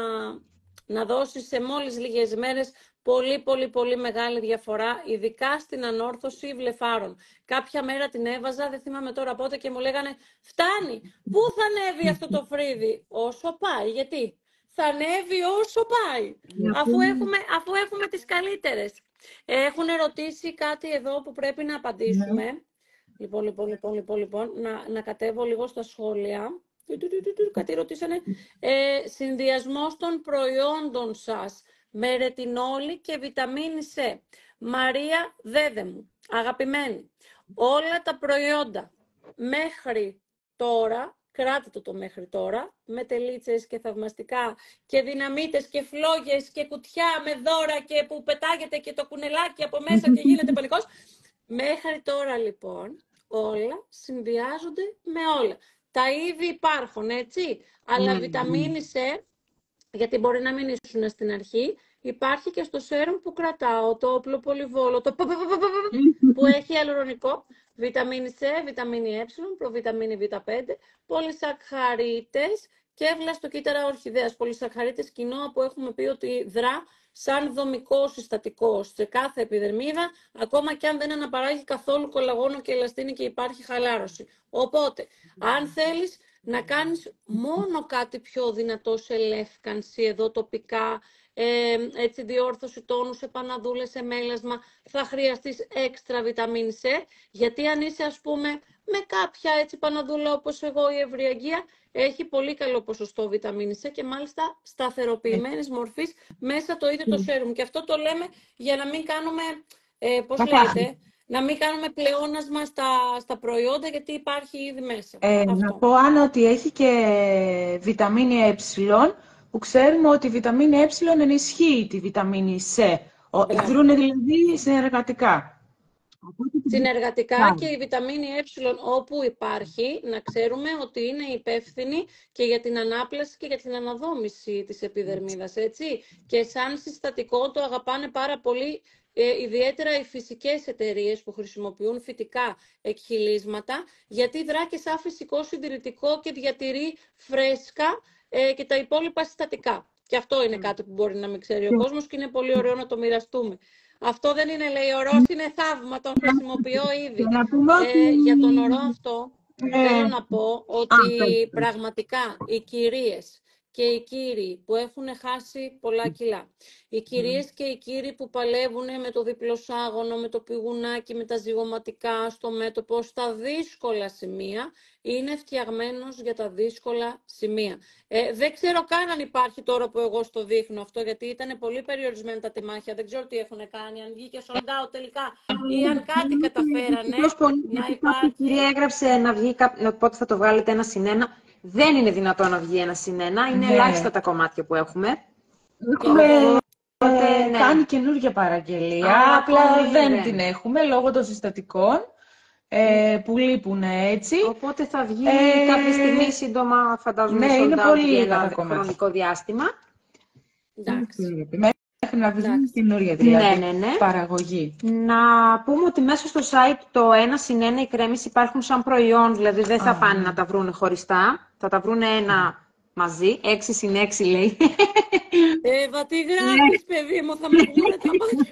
να δώσει σε μόλις λίγες μέρες πολύ πολύ πολύ μεγάλη διαφορά, ειδικά στην ανόρθωση βλεφάρων. Κάποια μέρα την έβαζα, δεν θυμάμαι τώρα πότε, και μου λέγανε φτάνει, πού θα ανέβει αυτό το φρύδι? Όσο πάει, γιατί? Θα ανέβει όσο πάει, αφού έχουμε, αφού έχουμε τις καλύτερες. Έχουν ρωτήσει κάτι εδώ που πρέπει να απαντήσουμε. Λοιπόν, λοιπόν, λοιπόν, λοιπόν, λοιπόν να, να κατέβω λίγο στα σχόλια. Κάτι ρωτήσανε. Ε, συνδυασμός των προϊόντων σας με ρετινόλη και βιταμίνη C. Μαρία Δέδε μου, αγαπημένη, όλα τα προϊόντα μέχρι τώρα, κράτε το μέχρι τώρα, με τελίτσες και θαυμαστικά και δυναμίτες και φλόγες και κουτιά με δώρα και που πετάγεται και το κουνελάκι από μέσα και γίνεται πανικός. Μέχρι τώρα λοιπόν όλα συνδυάζονται με όλα. Τα ήδη υπάρχουν, έτσι, αλλά mm. βιταμίνη C, γιατί μπορεί να μην ήσουν στην αρχή, υπάρχει και στο σέρουμ που κρατάω, το όπλο πολυβόλο, το που έχει ιαλουρονικό, βιταμίνη C, βιταμίνη Ε, προβιταμίνη βι πέντε, πολυσακχαρίτες και βλαστοκύτταρα ορχιδέας. Πολυσακχαρίτες, κοινό που έχουμε πει ότι δρά σαν δομικό συστατικό σε κάθε επιδερμίδα, ακόμα και αν δεν αναπαράγει καθόλου κολαγόνο και ελαστίνη και υπάρχει χαλάρωση. Οπότε, αν θέλεις να κάνεις μόνο κάτι πιο δυνατό σε λεύκανση, εδώ τοπικά, ε, έτσι διόρθωση τόνου, σε παναδούλες, σε μέλασμα, θα χρειαστείς έξτρα βιταμίνη C, γιατί αν είσαι ας πούμε με κάποια έτσι παναδούλα όπως εγώ, η ευρυαγγεία, έχει πολύ καλό ποσοστό βιταμίνη C και μάλιστα σταθεροποιημένης μορφής μέσα το ίδιο το σέρουμ. Και αυτό το λέμε για να μην κάνουμε, ε, πώς λέτε, να μην κάνουμε πλεόνασμα στα, στα προϊόντα, γιατί υπάρχει ήδη μέσα. Ε, να πω, Άννα, ότι έχει και βιταμίνη Ε, που που ξέρουμε ότι η βιταμίνη ε ενισχύει τη βιταμίνη σ. Δρούν δηλαδή συνεργατικά. Συνεργατικά και η βιταμίνη ε όπου υπάρχει, να ξέρουμε ότι είναι υπεύθυνη και για την ανάπλαση και για την αναδόμηση της επιδερμίδας, έτσι. Και σαν συστατικό το αγαπάνε πάρα πολύ, ε, ιδιαίτερα οι φυσικές εταιρείες που χρησιμοποιούν φυτικά εκχυλίσματα, γιατί δρά και σαν φυσικό συντηρητικό και διατηρεί φρέσκα ε, και τα υπόλοιπα συστατικά. Και αυτό είναι κάτι που μπορεί να μην ξέρει ο κόσμος και είναι πολύ ωραίο να το μοιραστούμε. Αυτό δεν είναι, λέει, ορός, είναι θαύμα, τον χρησιμοποιώ ήδη. Ε, για τον ορό αυτό ε, θέλω να πω ότι α, πραγματικά οι κυρίες και οι κύριοι που έχουν χάσει πολλά κιλά, οι κυρίες και οι κύριοι που παλεύουν με το διπλοσάγωνο, με το πηγουνάκι, με τα ζυγωματικά στο μέτωπο, στα δύσκολα σημεία, είναι φτιαγμένος για τα δύσκολα σημεία. Ε, δεν ξέρω καν αν υπάρχει τώρα που εγώ στο δείχνω αυτό, γιατί ήταν πολύ περιορισμένα τα τεμάχια. Δεν ξέρω τι έχουν κάνει, αν βγήκε sold out τελικά ή αν κάτι καταφέρανε να υπάρχει. Η κυρία έγραψε να βγει, πότε θα το βγάλετε ένα συν ένα. Δεν είναι δυνατό να βγει ένα συν ένα, είναι ναι. ελάχιστα τα κομμάτια που έχουμε. Έχουμε ε, ναι. κάνει καινούργια παραγγελία, Α, απλά δεν ναι. την έχουμε λόγω των συστατικών. Ε, που λείπουν έτσι. Οπότε θα βγει ε, κάποια στιγμή σύντομα, φαντάζομαι, ναι, είναι πολύ ένα χρονικό διάστημα. Εντάξει. Μέχρι να βγει καινούργια δηλαδή, ναι, ναι, ναι. παραγωγή. Να πούμε ότι μέσα στο site το ένα συν ένα οι κρέμες υπάρχουν σαν προϊόν, δηλαδή δεν θα Α, πάνε ναι. να τα βρουν χωριστά, θα τα βρουν ένα mm. μαζί, έξι συν έξι λέει. Εύα, τι γράφεις, παιδί μου, θα μου πούνε τα μάτια.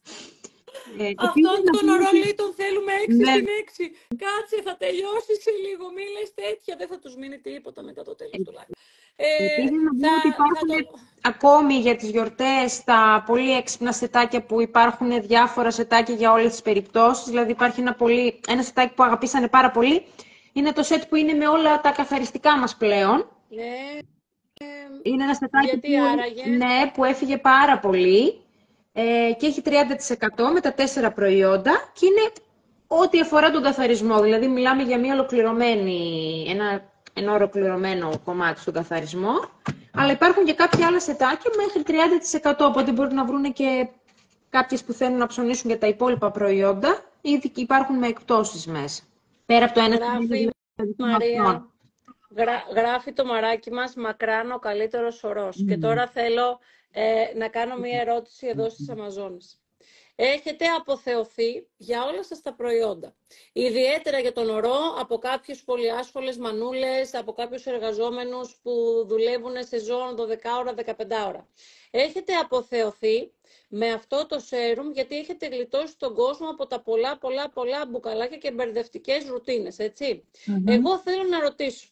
Ε, Αυτόν τον ορολί τον θέλουμε έξι συν έξι. Κάτσε, θα τελειώσει σε λίγο. Μη λες τέτοια, δεν θα τους μείνει τίποτα μετά το τέλος του live. Ε, θα, ότι υπάρχουν το... ακόμη για τις γιορτές τα πολύ έξυπνα σετάκια που υπάρχουν, διάφορα σετάκια για όλες τις περιπτώσεις. Δηλαδή υπάρχει ένα, πολύ, ένα σετάκι που αγαπήσανε πάρα πολύ. Είναι το σετ που είναι με όλα τα καθαριστικά μας πλέον. Ναι. Είναι ένα σετάκι Γιατί που, άραγε? ναι, που έφυγε πάρα πολύ. Ε, και έχει τριάντα τοις εκατό με τα τέσσερα προϊόντα και είναι ό,τι αφορά τον καθαρισμό. Δηλαδή μιλάμε για μια ολοκληρωμένη, ένα, ένα ολοκληρωμένο κομμάτι στον καθαρισμό, αλλά υπάρχουν και κάποια άλλα σετάκια μέχρι τριάντα τοις εκατό, οπότε μπορούν να βρουν και κάποιες που θέλουν να ψωνίσουν για τα υπόλοιπα προϊόντα, ήδη υπάρχουν με εκπτώσεις μέσα. Πέρα από το ένα Γράφει, Μαρία, γρά, γράφει το μαράκι μας μακράν ο καλύτερος ορός. Mm. Και τώρα θέλω Ε, να κάνω μία ερώτηση εδώ στις Αμαζόνες. Έχετε αποθεωθεί για όλα σας τα προϊόντα. Ιδιαίτερα για τον ορό από κάποιους πολυάσχολες μανούλες, από κάποιους εργαζόμενους που δουλεύουν σε ζώνη δώδεκα ώρα, δεκαπέντε ώρα. Έχετε αποθεωθεί με αυτό το σέρουμ γιατί έχετε γλιτώσει τον κόσμο από τα πολλά πολλά πολλά μπουκαλάκια και μπερδευτικές ρουτίνες, έτσι. Mm-hmm. Εγώ θέλω να ρωτήσω.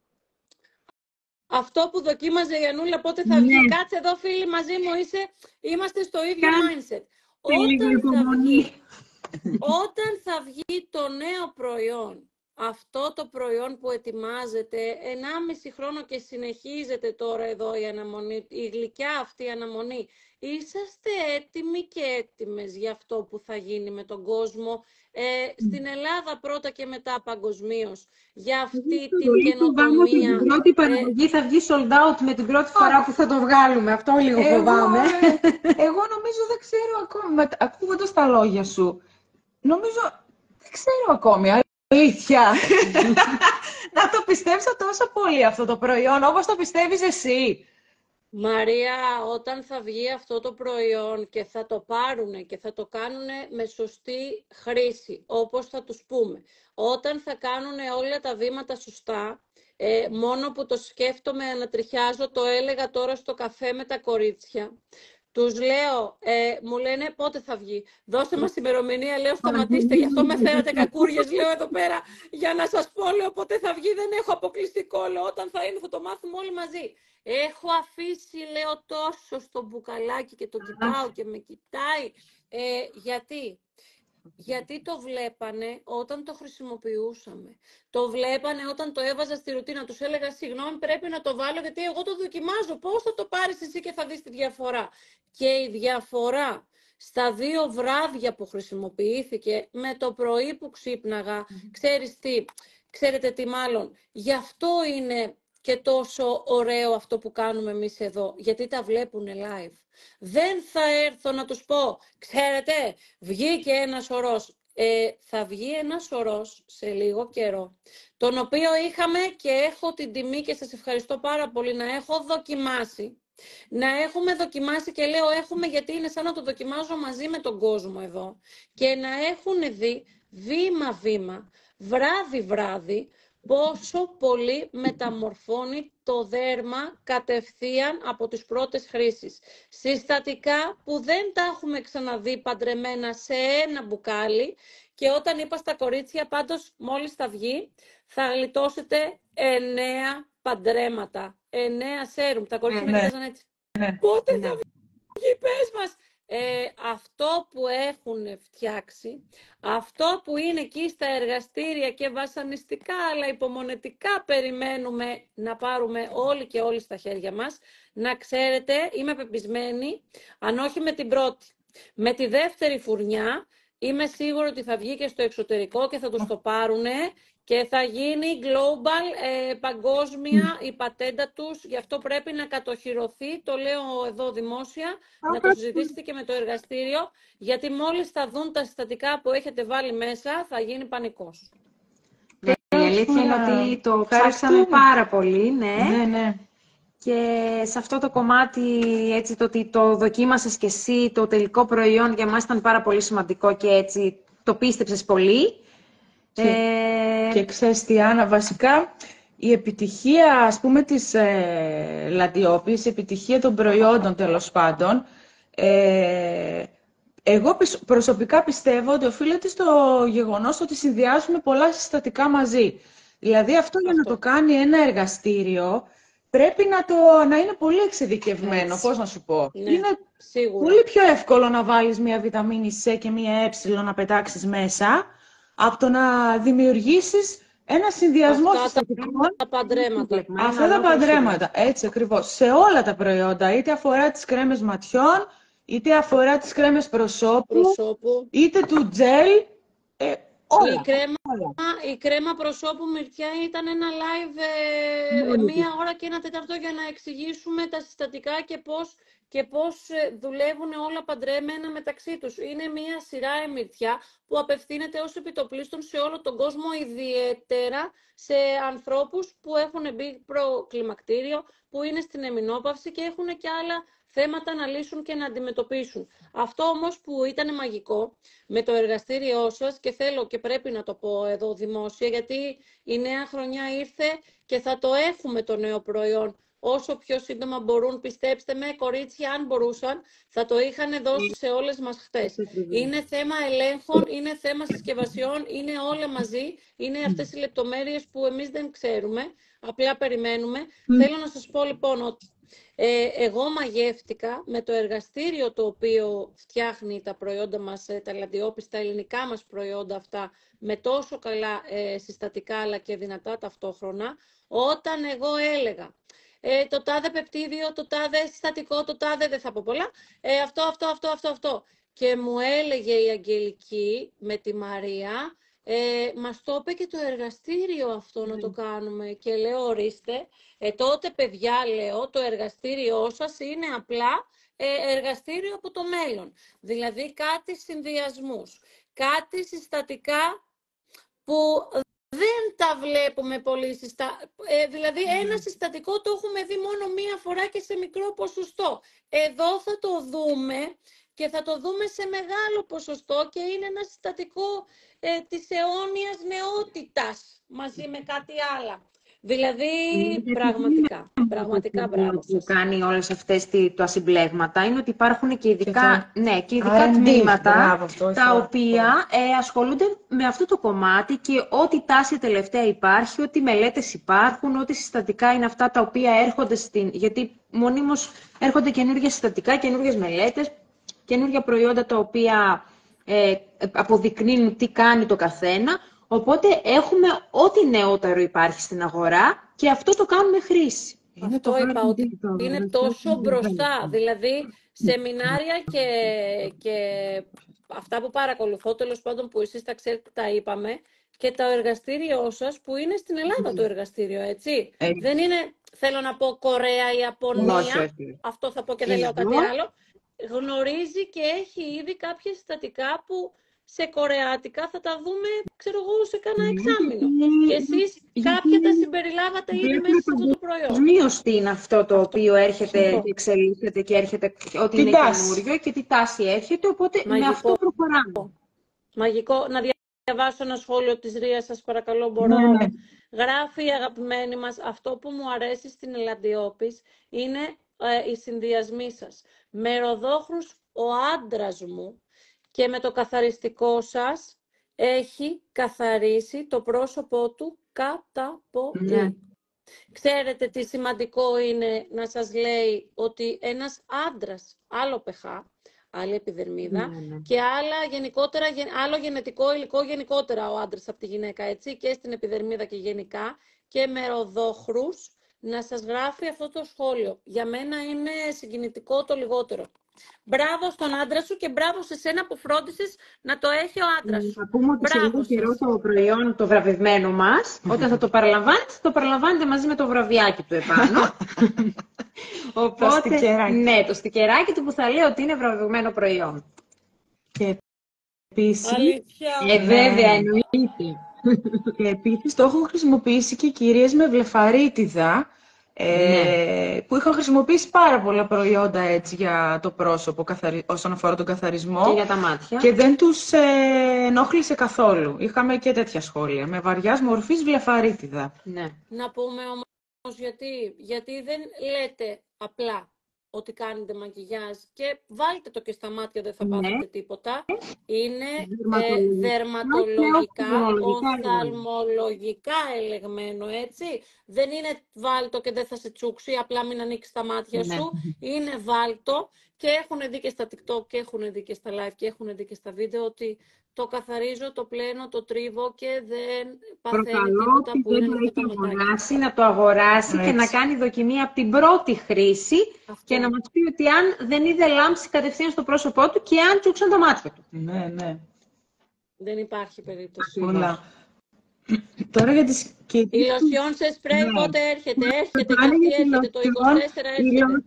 Αυτό που δοκίμαζε η Ανούλα πότε θα βγει. Ναι. Κάτσε εδώ φίλοι μαζί μου, είσαι, είμαστε στο ίδιο Κάν... mindset. Όταν θα, βγει, όταν θα βγει το νέο προϊόν, αυτό το προϊόν που ετοιμάζεται ενάμιση χρόνο και συνεχίζεται τώρα εδώ η αναμονή, η γλυκιά αυτή η αναμονή, είσαστε έτοιμοι και έτοιμες για αυτό που θα γίνει με τον κόσμο, ε, στην Ελλάδα πρώτα και μετά παγκοσμίως, για αυτή την καινοτομία. Η πρώτη παραγωγή ε... θα βγει sold out με την πρώτη φορά που θα το βγάλουμε. Αυτό λίγο εγώ, φοβάμαι. Εγώ νομίζω δεν ξέρω ακόμη, ακούγοντας τα λόγια σου, νομίζω δεν ξέρω ακόμη. Αλήθεια. Να το πιστέψω τόσο πολύ αυτό το προϊόν, όπως το πιστεύεις εσύ. Μαρία, όταν θα βγει αυτό το προϊόν και θα το πάρουνε και θα το κάνουνε με σωστή χρήση, όπως θα τους πούμε, όταν θα κάνουνε όλα τα βήματα σωστά, ε, μόνο που το σκέφτομαι ανατριχιάζω, το έλεγα τώρα στο καφέ με τα κορίτσια. Τους λέω, ε, μου λένε πότε θα βγει. Δώστε μας ημερομηνία, λέω σταματήστε, γι' αυτό με φέρατε κακούριες, λέω εδώ πέρα, για να σας πω, λέω πότε θα βγει, δεν έχω αποκλειστικό, λέω όταν θα είναι θα το μάθουμε όλοι μαζί. Έχω αφήσει, λέω, τόσο στο μπουκαλάκι και τον κοιτάω και με κοιτάει. Ε, γιατί? Γιατί το βλέπανε όταν το χρησιμοποιούσαμε. Το βλέπανε όταν το έβαζα στη ρουτίνα. Τους έλεγα, συγγνώμη, πρέπει να το βάλω γιατί εγώ το δοκιμάζω. Πώς θα το πάρεις εσύ και θα δεις τη διαφορά. Και η διαφορά στα δύο βράδια που χρησιμοποιήθηκε, με το πρωί που ξύπναγα, mm-hmm. ξέρεις τι, ξέρετε τι μάλλον, γι' αυτό είναι και τόσο ωραίο αυτό που κάνουμε εμείς εδώ, γιατί τα βλέπουν live. Δεν θα έρθω να τους πω, ξέρετε, βγήκε ένας ορός. Ε, θα βγει ένας ορός σε λίγο καιρό, τον οποίο είχαμε και έχω την τιμή και σας ευχαριστώ πάρα πολύ να έχω δοκιμάσει. Να έχουμε δοκιμάσει και λέω έχουμε γιατί είναι σαν να το δοκιμάζω μαζί με τον κόσμο εδώ και να έχουν δει βήμα-βήμα, βράδυ-βράδυ, πόσο πολύ μεταμορφώνει το δέρμα κατευθείαν από τις πρώτες χρήσεις. Συστατικά που δεν τα έχουμε ξαναδεί παντρεμένα σε ένα μπουκάλι και όταν είπα στα κορίτσια πάντως μόλις θα βγει θα γλιτώσετε εννέα παντρέματα, εννέα σέρουμ. Τα κορίτσια ναι, με κοιτάζαν έτσι. Ναι. Πότε ναι. θα βγει, πες μας. Ε, αυτό που έχουν φτιάξει, αυτό που είναι εκεί στα εργαστήρια και βασανιστικά αλλά υπομονετικά περιμένουμε να πάρουμε όλοι και όλοι στα χέρια μας, να ξέρετε, είμαι πεπισμένη, αν όχι με την πρώτη, με τη δεύτερη φουρνιά, είμαι σίγουρη ότι θα βγει και στο εξωτερικό και θα τους το πάρουνε και θα γίνει global, ε, παγκόσμια η πατέντα τους, γι' αυτό πρέπει να κατοχυρωθεί, το λέω εδώ δημόσια, να το συζητήσετε και με το εργαστήριο, γιατί μόλις θα δουν τα συστατικά που έχετε βάλει μέσα, θα γίνει πανικός. Ναι, η αλήθεια είναι ότι το ψάξαμε πάρα πολύ, ναι. Ναι, ναι. Και σε αυτό το κομμάτι, έτσι, το ότι το δοκίμασες και εσύ, το τελικό προϊόν για μας ήταν πάρα πολύ σημαντικό και έτσι το πίστεψες πολύ. Και, ε... και ξέρεις τι, Άννα, βασικά η επιτυχία, ας πούμε, της ε, Λαντιόπης, η επιτυχία των προϊόντων, τέλος πάντων, ε, εγώ προσωπικά πιστεύω ότι οφείλεται στο γεγονός ότι συνδυάζουμε πολλά συστατικά μαζί. Δηλαδή αυτό, αυτό. για να το κάνει ένα εργαστήριο, πρέπει να, το, να είναι πολύ εξειδικευμένο, πώς να σου πω. Ναι, είναι σίγουρα. πολύ πιο εύκολο να βάλεις μια βιταμίνη C και μια ε να πετάξεις μέσα, από το να δημιουργήσεις ένα συνδυασμό συστατικών. Αυτά τα παντρέματα. Αυτά τα παντρέματα, έτσι ακριβώς. Σε όλα τα προϊόντα, είτε αφορά τις κρέμες ματιών, είτε αφορά τις κρέμες προσώπου, προσώπου. είτε του τζελ. Ε, όλα, η, κρέμα, όλα. η κρέμα προσώπου Μυρτιά ήταν ένα live ε, μία ώρα και ένα τέταρτο για να εξηγήσουμε τα συστατικά και πώς, και πώς δουλεύουν όλα παντρεμένα μεταξύ τους. Είναι μία σειρά η Μυρτιά που απευθύνεται ως επιτοπλίστων σε όλο τον κόσμο, ιδιαίτερα σε ανθρώπους που έχουν μπει προκλιμακτήριο, που είναι στην εμεινόπαυση και έχουν και άλλα θέματα να λύσουν και να αντιμετωπίσουν. Αυτό όμως που ήταν μαγικό με το εργαστήριό σας, και θέλω και πρέπει να το πω εδώ δημόσια, γιατί η νέα χρονιά ήρθε και θα το έχουμε το νέο προϊόν. Όσο πιο σύντομα μπορούν, πιστέψτε με, κορίτσια, αν μπορούσαν, θα το είχαν δώσει σε όλες μας χτες. Είναι θέμα ελέγχων, είναι θέμα συσκευασιών, είναι όλα μαζί. Είναι αυτές οι λεπτομέρειες που εμείς δεν ξέρουμε, απλά περιμένουμε. Mm. Θέλω να σας πω λοιπόν ότι ε, εγώ μαγεύτηκα με το εργαστήριο το οποίο φτιάχνει τα προϊόντα μας, τα Λαντιόπης, τα ελληνικά μας προϊόντα αυτά, με τόσο καλά ε, συστατικά αλλά και δυνατά ταυτόχρονα, όταν εγώ έλεγα Ε, το τάδε πεπτίδιο, το τάδε συστατικό, το τάδε, δεν θα πω πολλά, ε, αυτό, αυτό, αυτό, αυτό, αυτό. Και μου έλεγε η Αγγελική με τη Μαρία, ε, μας το είπε και το εργαστήριο αυτό mm. να το κάνουμε. Και λέω, ορίστε, ε, τότε παιδιά, λέω, το εργαστήριό σας είναι απλά ε, εργαστήριο από το μέλλον. Δηλαδή κάτι συνδυασμούς, κάτι συστατικά που δεν τα βλέπουμε πολύ συστατικά. Ε, δηλαδή mm. ένα συστατικό το έχουμε δει μόνο μία φορά και σε μικρό ποσοστό. Εδώ θα το δούμε και θα το δούμε σε μεγάλο ποσοστό και είναι ένα συστατικό ε, της αιώνιας νεότητας μαζί με κάτι άλλα. Δηλαδή, πραγματικά, πραγματικά μπράβο που κάνει όλες αυτές τα συμπλέγματα είναι ότι υπάρχουν και ειδικά, και ναι, και ειδικά τμήματα μπράβο, τα οποία ε, ασχολούνται με αυτό το κομμάτι και ό,τι τάση τελευταία υπάρχει, ό,τι μελέτες υπάρχουν, ό,τι συστατικά είναι αυτά τα οποία έρχονται στην... Γιατί μονίμως έρχονται καινούργια συστατικά, καινούργιες μελέτες, καινούργια προϊόντα τα οποία ε, αποδεικνύουν τι κάνει το καθένα. Οπότε έχουμε ό,τι νεότερο υπάρχει στην αγορά και αυτό το κάνουμε χρήση. Είναι αυτό το είπα, ότι είναι τόσο μπροστά. Δηλαδή, σεμινάρια και, και αυτά που παρακολουθώ, τέλος πάντων που εσείς τα ξέρετε, τα είπαμε, και το εργαστήριό σας που είναι στην Ελλάδα mm. το εργαστήριο, έτσι. Ε. Δεν είναι, θέλω να πω, Κορέα ή Ιαπωνία, όχι, όχι. Αυτό θα πω και δεν λέω κάτι άλλο. Γνωρίζει και έχει ήδη κάποια συστατικά που σε κορεάτικα θα τα δούμε, ξέρω εγώ, σε κανένα εξάμηνο. Και εσείς κάποια τα συμπεριλάβατε ήδη μέσα σε αυτό το προϊόν. Μείως τι είναι αυτό το οποίο έρχεται και εξελίσσεται και έρχεται ότι είναι καινούριο και τι τάση έρχεται, οπότε Μαγικό. Με αυτό προχωράμε. Μαγικό. Να διαβάσω ένα σχόλιο της Ρίας, σας παρακαλώ, μπορώ. Ναι, ναι. Γράφει η αγαπημένη μας, αυτό που μου αρέσει στην Ελλαντιόπης είναι ε, οι συνδυασμοί σας. Με ροδόχρους ο άντρας μου και με το καθαριστικό σας έχει καθαρίσει το πρόσωπό του κατά πολύ. Ναι. Ξέρετε τι σημαντικό είναι να σας λέει ότι ένας άντρας, άλλο πεχά, άλλη επιδερμίδα ναι, ναι. και άλλα γενικότερα, άλλο γενετικό υλικό γενικότερα ο άντρας από τη γυναίκα, έτσι, και στην επιδερμίδα και γενικά, και με ροδόχρους να σας γράφει αυτό το σχόλιο. Για μένα είναι συγκινητικό το λιγότερο. Μπράβο στον άντρα σου και μπράβο σε σένα που φρόντισες να το έχει ο άντρας σου. Θα πούμε ότι σε λίγο καιρό το προϊόν το βραβευμένο μας, όταν θα το παραλαμβάνετε, το παραλαμβάνετε μαζί με το βραβιάκι του επάνω. Οπότε, το στικεράκι. Ναι, το στικεράκι του που θα λέει ότι είναι βραβευμένο προϊόν. Και επίσης, ε, βέβαια, εννοείται. Και επίσης το έχουν χρησιμοποιήσει και κυρίες με βλεφαρίτιδα, Ε, ναι. που είχαν χρησιμοποιήσει πάρα πολλά προϊόντα έτσι για το πρόσωπο καθαρι... όσον αφορά τον καθαρισμό και για τα μάτια και δεν τους ε, ενόχλησε καθόλου. Είχαμε και τέτοια σχόλια με βαριάς μορφής βλεφαρίτιδα. Ναι. Να πούμε όμως γιατί, γιατί δεν λέτε απλά ότι κάνετε μακιγιάζ και βάλτε το και στα μάτια, δεν θα πάθετε ναι. τίποτα. Είναι δερματολογικά, ε, δερματολογικά οφθαλμολογικά ελεγμένο, έτσι. Δεν είναι βάλτο και δεν θα σε τσούξει, απλά μην ανοίξει τα μάτια ναι. σου. Είναι βάλτο και έχουν δει και στα TikTok και έχουν δει και στα live και έχουν δει και στα βίντεο ότι το καθαρίζω, το πλένω, το τρίβω και δεν παθαίνει τίποτα που είναι να το αγοράσει, να το αγοράσει έτσι. Και να κάνει δοκιμή από την πρώτη χρήση αυτό. Και να μας πει ότι αν δεν είδε λάμψη κατευθείαν στο πρόσωπό του και αν τσούξαν τα μάτια του. Ναι, ναι. Δεν υπάρχει περίπτωση. Πολλά. Τώρα για τις... Η λοσιόν σε σπρέι ναι. πότε έρχεται, έρχεται, αυτή έρχεται, το είκοσι τέσσερα έρχεται.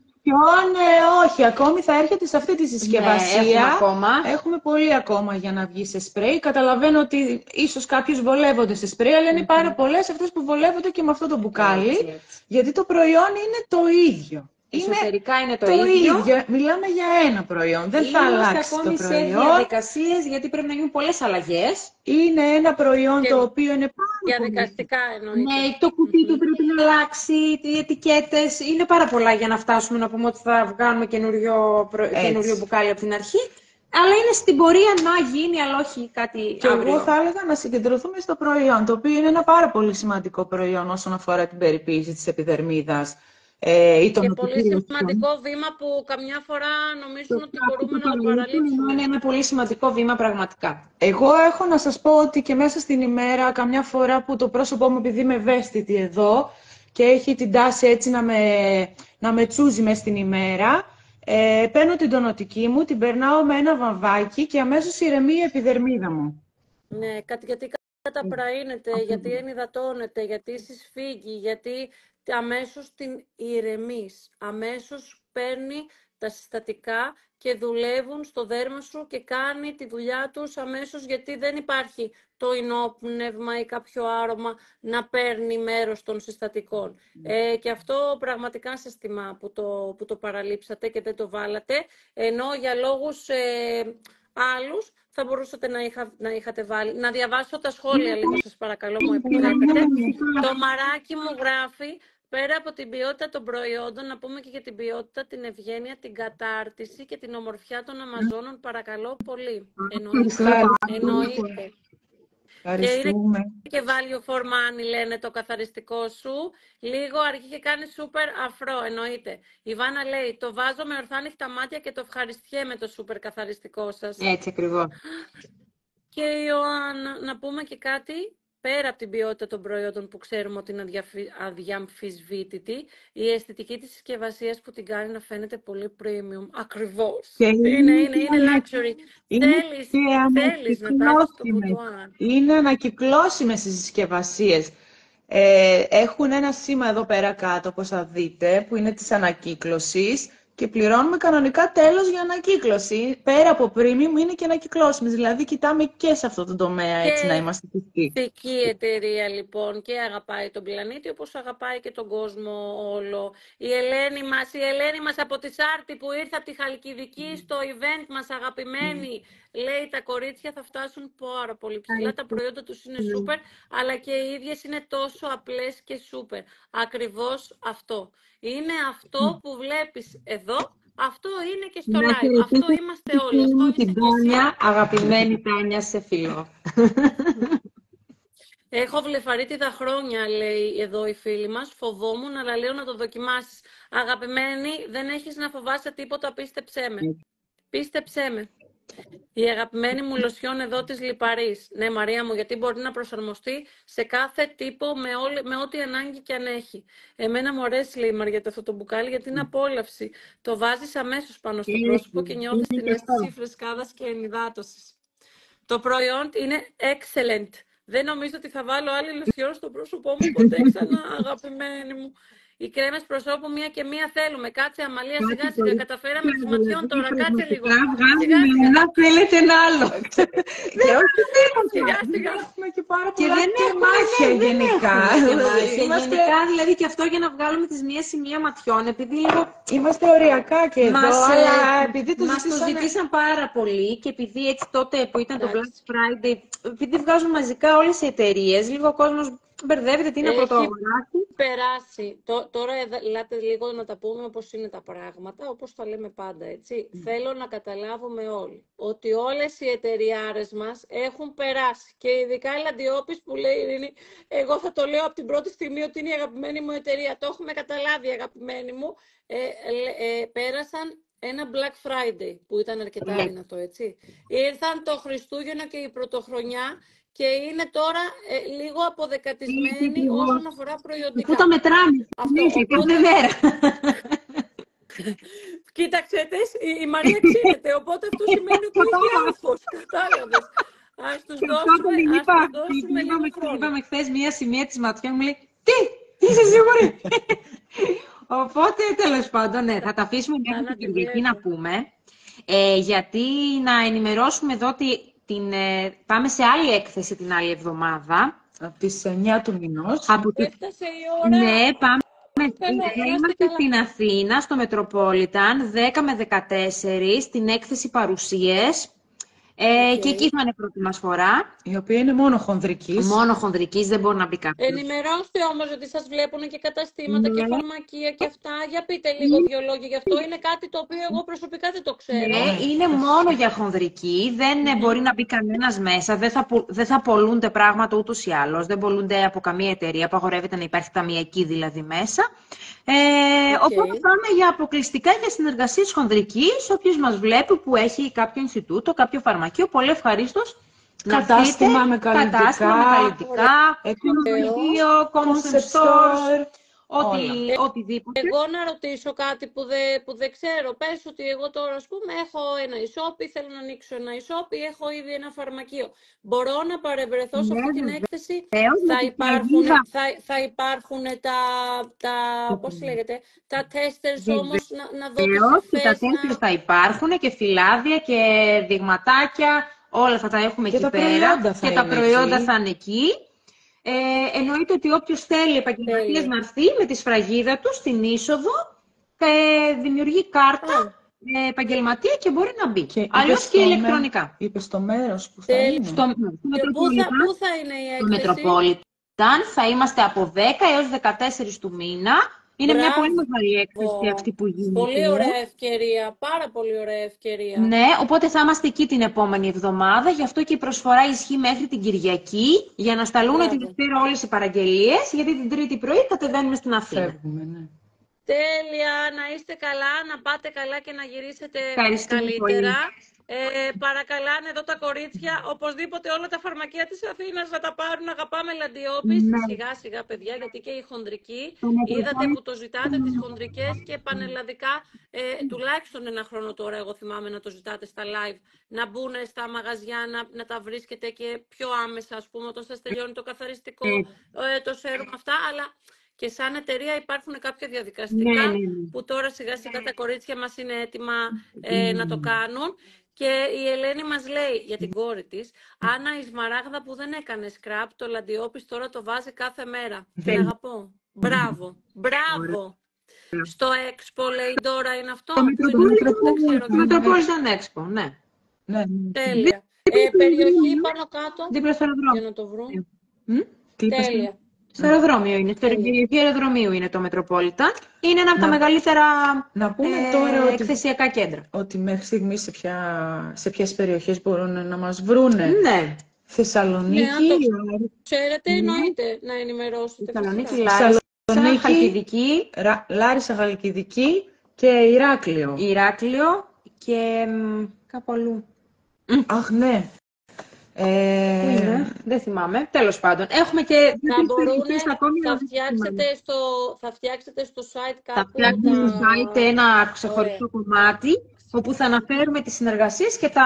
Ναι, όχι, ακόμη θα έρχεται σε αυτή τη συσκευασία. Ναι, έχουμε ακόμα. Έχουμε πολύ ακόμα για να βγει σε σπρέι. Καταλαβαίνω ότι ίσως κάποιους βολεύονται σε σπρέι, αλλά είναι mm-hmm. πάρα πολλές αυτές που βολεύονται και με αυτό το μπουκάλι. Έτσι, έτσι. Γιατί το προϊόν είναι το ίδιο. Εσωτερικά είναι, είναι το, το ίδιο. ίδιο. Μιλάμε για ένα προϊόν. Δεν Είμαστε θα αλλάξει το ακόμη προϊόν. Σε διαδικασίες, γιατί πρέπει να γίνουν πολλές αλλαγές. Είναι ένα προϊόν και το οποίο είναι πάρα διαδικαστικά εννοείται. Ναι, το κουτί του πρέπει να αλλάξει, οι ετικέτες. Είναι πάρα πολλά για να φτάσουμε να πούμε ότι θα βγάλουμε καινούριο, προ... καινούριο μπουκάλι από την αρχή. Αλλά είναι στην πορεία να γίνει, αλλά όχι κάτι και αύριο. Εγώ θα έλεγα να συγκεντρωθούμε στο προϊόν, το οποίο είναι ένα πάρα πολύ σημαντικό προϊόν όσον αφορά την περιποίηση της επιδερμίδας. Ε, ή και πολύ σημαντικό βήμα που καμιά φορά νομίζουν ότι μπορούμε να το παραλείψουμε. Είναι ένα πολύ σημαντικό βήμα πραγματικά. Εγώ έχω να σας πω ότι και μέσα στην ημέρα, καμιά φορά που το πρόσωπό μου, επειδή είμαι ευαίσθητη εδώ και έχει την τάση έτσι να με, να με τσούζει μέσα στην ημέρα, ε, παίρνω την τονωτική μου, την περνάω με ένα βαμβάκι και αμέσως ηρεμεί η επιδερμίδα μου. Ναι, γιατί καταπραίνεται, mm. γιατί ενυδατώνεται, γιατί συσφίγγει, γιατί αμέσως την ηρεμείς, αμέσως παίρνει τα συστατικά και δουλεύουν στο δέρμα σου και κάνει τη δουλειά τους αμέσως, γιατί δεν υπάρχει το ενόπνευμα ή κάποιο άρωμα να παίρνει μέρος των συστατικών. Mm. Ε, και αυτό πραγματικά σας τιμά που το, που το παραλείψατε και δεν το βάλατε, ενώ για λόγους ε, άλλους θα μπορούσατε να, είχα, να είχατε βάλει. Να διαβάσω τα σχόλια λίγο, σας παρακαλώ, μου επιτρέπετε. Το μαράκι μου γράφει, πέρα από την ποιότητα των προϊόντων, να πούμε και για την ποιότητα, την ευγένεια, την κατάρτιση και την ομορφιά των Αμαζόνων, παρακαλώ πολύ. Εννοείται. Εννοείται. Ευχαριστούμε. Και value for money λένε το καθαριστικό σου. Λίγο αργεί και κάνει super αφρό, εννοείται. Η Βάνα λέει, το βάζω με ορθά ανοιχτά μάτια και το ευχαριστιέμαι το super καθαριστικό σας. Έτσι ακριβώς. Και η Ιωάννα, να πούμε και κάτι. πέρα από την ποιότητα των προϊόντων που ξέρουμε ότι είναι αδιαφυ... αδιαμφισβήτητη, η αισθητική της συσκευασίας που την κάνει να φαίνεται πολύ premium. Ακριβώς. Είναι, είναι, είναι, είναι luxury. Είναι θέλεις, θέλεις να τάξεις το μπουντουάν. Είναι ανακυκλώσιμες οι συσκευασίες. Ε, έχουν ένα σήμα εδώ πέρα κάτω, όπως θα δείτε, που είναι της ανακύκλωσης και πληρώνουμε κανονικά τέλος για ανακύκλωση. Πέρα από premium είναι και ανακυκλώσιμες. Δηλαδή, κοιτάμε και σε αυτό το τομέα, έτσι, και να είμαστε πιστοί. θετική εταιρεία, λοιπόν, και αγαπάει τον πλανήτη, όπως αγαπάει και τον κόσμο όλο. Η Ελένη μας, η Ελένη μας από τη Σάρτη που ήρθε από τη Χαλκιδική mm. στο event μας, αγαπημένη, mm. λέει τα κορίτσια θα φτάσουν πάρα πολύ ψηλά, τα προϊόντα τους είναι mm. σούπερ, αλλά και οι ίδιες είναι τόσο απλές και σούπερ. Ακριβώς αυτό. Είναι αυτό mm. που βλέπεις εδώ. Αυτό είναι και στο να live. Αυτό είμαστε όλοι. Αυτό την Τάνια, αγαπημένη Τάνια, σε φιλό. Έχω βλεφαρίτιδα χρόνια, λέει εδώ η φίλη μας. Φοβόμουν, αλλά λέω να το δοκιμάσεις. Αγαπημένη, δεν έχεις να φοβάσαι τίποτα, πίστεψέ με. Πίστεψέ με. Η αγαπημένη μου λοσιόν εδώ της λιπαρής. Ναι, Μαρία μου, γιατί μπορεί να προσαρμοστεί σε κάθε τύπο με, όλη, με ό,τι ανάγκη και αν έχει. Εμένα μου αρέσει, λέει η Μαριέτα, αυτό το μπουκάλι, γιατί είναι απόλαυση. Το βάζεις αμέσως πάνω στο πρόσωπο και νιώθεις την αίσθηση φρεσκάδας και ενυδάτωσης. Το προϊόν είναι excellent. Δεν νομίζω ότι θα βάλω άλλη λοσιόν στο πρόσωπό μου ποτέ ξανά, αγαπημένη μου. Οι κρέμες προσώπου μία και μία θέλουμε. Κάτσε, Αμαλία, σιγά σιγά. Καταφέραμε τις ματιών τώρα. Κάτσε λίγο. Βγάζουμε ένα, θέλετε ένα άλλο. Και όχι τίποτα. Σιγά σιγά. Και πάρα πολλά τεμάχια γενικά. Γενικά, δηλαδή και αυτό για να βγάλουμε τις μία σημεία ματιών. Επειδή λίγο. Είμαστε οριακά και εδώ, αλλά επειδή το μας το ζητήσαν πάρα πολύ και επειδή έτσι τότε που ήταν το Black Friday, επειδή βγάζουν μαζικά όλες οι εταιρείες, λίγο ο κόσμος μπερδεύεται τι είναι πρωτόγραφη. Περάσει. Τ, τώρα ελάτε λίγο να τα πούμε όπως είναι τα πράγματα, όπως τα λέμε πάντα, έτσι. Mm. Θέλω να καταλάβουμε όλοι ότι όλες οι εταιριάρες μας έχουν περάσει. Και ειδικά η Λαντιόπης που λέει η Ειρήνη, εγώ θα το λέω από την πρώτη στιγμή ότι είναι η αγαπημένη μου εταιρεία. Το έχουμε καταλάβει, αγαπημένη μου. Ε, ε, ε, πέρασαν ένα Black Friday που ήταν αρκετά Yeah. δυνατό, έτσι. Ήρθαν το Χριστούγεννα και η Πρωτοχρονιά. Και είναι τώρα ε, λίγο αποδεκατισμένη όσον αφορά προϊόντικά. Πού τα μετράμε, αυτό, κάθε μέρα. Κοίταξε, η, η Μαρία ξέρετε, οπότε αυτό σημαίνει ότι έχει άγχος, κατάλαβες. Ας τους δώσουμε, ας τους δώσουμε λίγο χρόνο. Είπαμε χθες μία σημεία της ματιών, μου λέει, τι, είσαι σίγουρη. Οπότε, τέλος πάντων, ναι, θα τα αφήσουμε μέχρι την Κυριακή να πούμε. Ε, γιατί να ενημερώσουμε εδώ ότι την, ε, πάμε σε άλλη έκθεση την άλλη εβδομάδα. Από τις εννιά του μηνός. Από Έφτασε η ώρα. Ναι, πάμε. Θέλω, είμαστε στην Αθήνα, στο Μετροπόλιταν, δέκα με δεκατέσσερα, στην έκθεση παρουσίες. Ε, okay. Και εκεί θα είναι πρώτη μας φορά. Η οποία είναι μόνο χονδρικής. Μόνο χονδρικής, δεν μπορεί να μπει κάποιος. Ενημερώστε όμως ότι σας βλέπουν και καταστήματα, ναι, και φαρμακεία και αυτά. Για πείτε λίγο δύο λόγια γι' αυτό. Είναι κάτι το οποίο εγώ προσωπικά δεν το ξέρω. Ναι, είναι μόνο για χονδρική. Δεν mm. μπορεί να μπει κανένας μέσα. Δεν θα, δεν θα πολλούνται πράγματα ούτως ή άλλως. Δεν πολλούνται από καμία εταιρεία. Απαγορεύεται να υπάρχει ταμιακή δηλαδή μέσα. Ε, okay. Οπότε πάμε για αποκλειστικά για συνεργασίες χονδρικής. Όποιος μας βλέπει που έχει κάποιο Ινστιτούτο, κάποιο φαρμακείο, πολύ ευχαρίστως. Κατάστημα με καλλιτικά, κατάστημα με καλλιτικά, εκκλησίο, concept stores, ό,τι, οτιδήποτε. Εγώ να ρωτήσω κάτι που, δε, που δεν ξέρω. Πες ότι εγώ τώρα, ας πούμε, έχω ένα e-shop, θέλω να ανοίξω ένα e-shop, έχω ήδη ένα φαρμακείο. Μπορώ να παρευρεθώ σε αυτή την έκθεση. Θα υπάρχουν, θα, θα υπάρχουν τα, τα, πώς λέγεται, τα testers όμως, να, να δω τις τα testers θα υπάρχουν και φυλάδια και δειγματάκια. Όλα θα τα έχουμε και εκεί τα πέρα και τα προϊόντα εκεί. Θα είναι εκεί. Ε, εννοείται ότι όποιος θέλει επαγγελματίας να έρθει με τη σφραγίδα του στην είσοδο, ε, δημιουργεί κάρτα ε, επαγγελματία και μπορεί να μπει. Και αλλιώς και ηλεκτρονικά. Είπε στο μέρος που θα ε, είναι. Στο, πού, θα, πού θα είναι η έκθεση? Στο Μετροπόλιταν θα είμαστε από δέκα έως δεκατέσσερα του μήνα. Είναι Μπράβο. Μια πολύ μεγάλη έκθεση αυτή που γίνεται. Πολύ ωραία ευκαιρία, πάρα πολύ ωραία ευκαιρία. Ναι, οπότε θα είμαστε εκεί την επόμενη εβδομάδα, γι' αυτό και η προσφορά ισχύει μέχρι την Κυριακή, για να σταλούν τη Δευτέρα όλες οι παραγγελίες, γιατί την Τρίτη πρωί κατεβαίνουμε στην Αθήνα. Φεύγουμε, ναι. Τέλεια, να είστε καλά, να πάτε καλά και να γυρίσετε Ευχαριστούμε καλύτερα. Πολύ. Ε, παρακαλάνε εδώ τα κορίτσια, οπωσδήποτε όλα τα φαρμακεία της Αθήνας να τα πάρουν. Αγαπάμε Λαντιόπης. Ναι. Σιγά σιγά παιδιά, γιατί και οι χονδρικοί, είδατε που το ζητάτε τις χονδρικές και πανελλαδικά, ε, τουλάχιστον ένα χρόνο τώρα, εγώ θυμάμαι να το ζητάτε στα live, να μπουν στα μαγαζιά, να, να τα βρίσκετε και πιο άμεσα, ας πούμε, όταν σας τελειώνει το καθαριστικό, ε, το σέρουμ, αυτά, αλλά... Και σαν εταιρεία υπάρχουν κάποια διαδικαστικά, ναι, ναι, ναι. που τώρα σιγά σιγά τα κορίτσια μας είναι έτοιμα ε, να το κάνουν. Και η Ελένη μας λέει για την κόρη της, Άννα η Σμαράγδα που δεν έκανε σκραπ, το Λαντιόπης τώρα το βάζει κάθε μέρα. Την αγαπώ. Μπράβο. Μπράβο. Στο Expo λέει τώρα είναι αυτό. Το Metropolitan Expo, ναι. Τέλεια. Ε, περιοχή πάνω κάτω. Δίπλα στο αεροδρόμιο. Για να το βρω. Τέλεια. Στο αεροδρόμιο είναι, στο περιοχή αεροδρομίου είναι το Metropolitan. Είναι ένα από τα μεγαλύτερα να πούμε ε, τώρα ότι, εκθεσιακά κέντρα. Ότι μέχρι στιγμή σε, ποια, σε ποιες περιοχές μπορούν να μας βρούνε. Ναι. Θεσσαλονίκη. Ναι, αν το ξέρετε, εννοείται να ενημερώσετε. Θεσσαλονίκη, Λάρισα, Χαλκιδική. Λάρισα, Χαλκιδική και Ηράκλειο. Ηράκλειο και μ, κάπου αλλού. Αχ, ναι. Ε... Είναι, δεν θυμάμαι. Τέλος πάντων. Έχουμε και θα μπορούνε, θα, φτιάξετε στο, θα φτιάξετε στο site κάπου. Θα φτιάξουμε τα... στο site ένα ξεχωριστό κομμάτι, όπου θα αναφέρουμε τις συνεργασίες και τα,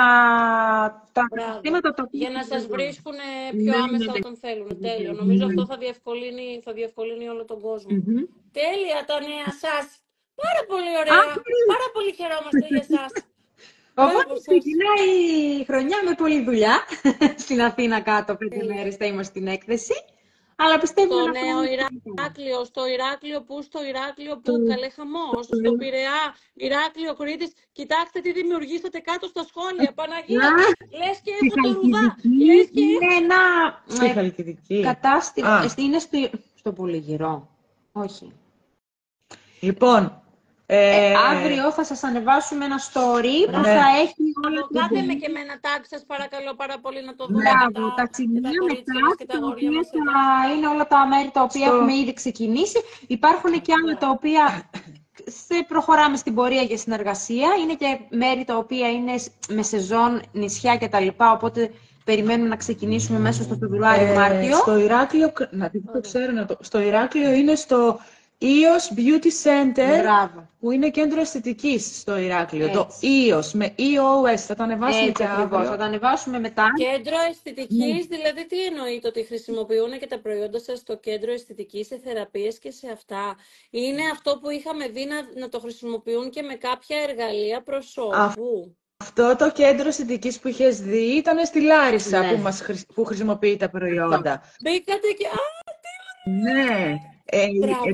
τα συστήματα τα οποία... Για να σας βρίσκουν πιο άμεσα ναι, ναι, όταν θέλουν. Ναι, ναι, τέλειο. Ναι, νομίζω ναι. αυτό θα διευκολύνει, θα διευκολύνει όλο τον κόσμο. Mm-hmm. Τέλεια τα νέα σας. Πάρα πολύ ωραία. Ah, πάρα πολύ χαιρόμαστε για εσάς. Οπότε ξεκινάει η χρονιά με πολλή δουλειά. Στην Αθήνα κάτω πέντε μέρες θα είμαστε στην έκθεση. Αλλά πιστεύω στο νέο Ηράκλειο, στο Ηράκλειο που, στο Ηράκλειο που, το... καλέ χαμός, στο Πειραιά, Ηράκλειο, Κρήτης. Κοιτάξτε τι δημιουργήσατε κάτω στα σχόλια, Παναγία. Λες και έχω το Ρουδά. Λες και είναι ένα στη Χαλκιδική. Κατάστημα. Είναι στο, στο Πολυγυρό. Όχι. Λοιπόν, Ε, ε, αύριο θα σας ανεβάσουμε ένα story που ναι. θα έχει όλα τα... Κάτε με και με ένα tag σας παρακαλώ πάρα πολύ να το δούμε. Μπράβο, τα σημεία μετά, τα οποία θα είναι όλα τα μέρη τα οποία Στο... έχουμε ήδη ξεκινήσει. Υπάρχουν και άλλα τα οποία σε προχωράμε στην πορεία για συνεργασία. Είναι και μέρη τα οποία είναι με σεζόν, νησιά κτλ. Οπότε περιμένουμε να ξεκινήσουμε μέσα στο Φεβρουάριο-Μάρτιο. Ε, στο Ηράκλειο, να δείτε το ξέρω, να το... στο Ηράκλειο είναι στο ι ο ες Beauty Center, Μπράβο. που είναι κέντρο αισθητικής στο Ηράκλειο. Έτσι. Το ι ο ες με ι ο ες, θα το ανεβάσουμε Έτσι, και αύριο. Θα το ανεβάσουμε μετά. Κέντρο αισθητικής, ναι. δηλαδή τι εννοείται, ότι χρησιμοποιούν και τα προϊόντα σας στο κέντρο αισθητικής, σε θεραπείες και σε αυτά. Είναι αυτό που είχαμε δει να, να το χρησιμοποιούν και με κάποια εργαλεία προσώπου. Αυτό το κέντρο αισθητικής που είχες δει ήταν στη Λάρισα, ναι. που, μας, που χρησιμοποιεί τα προϊόντα. Μπήκατε και... Α, τι ναι. Ε,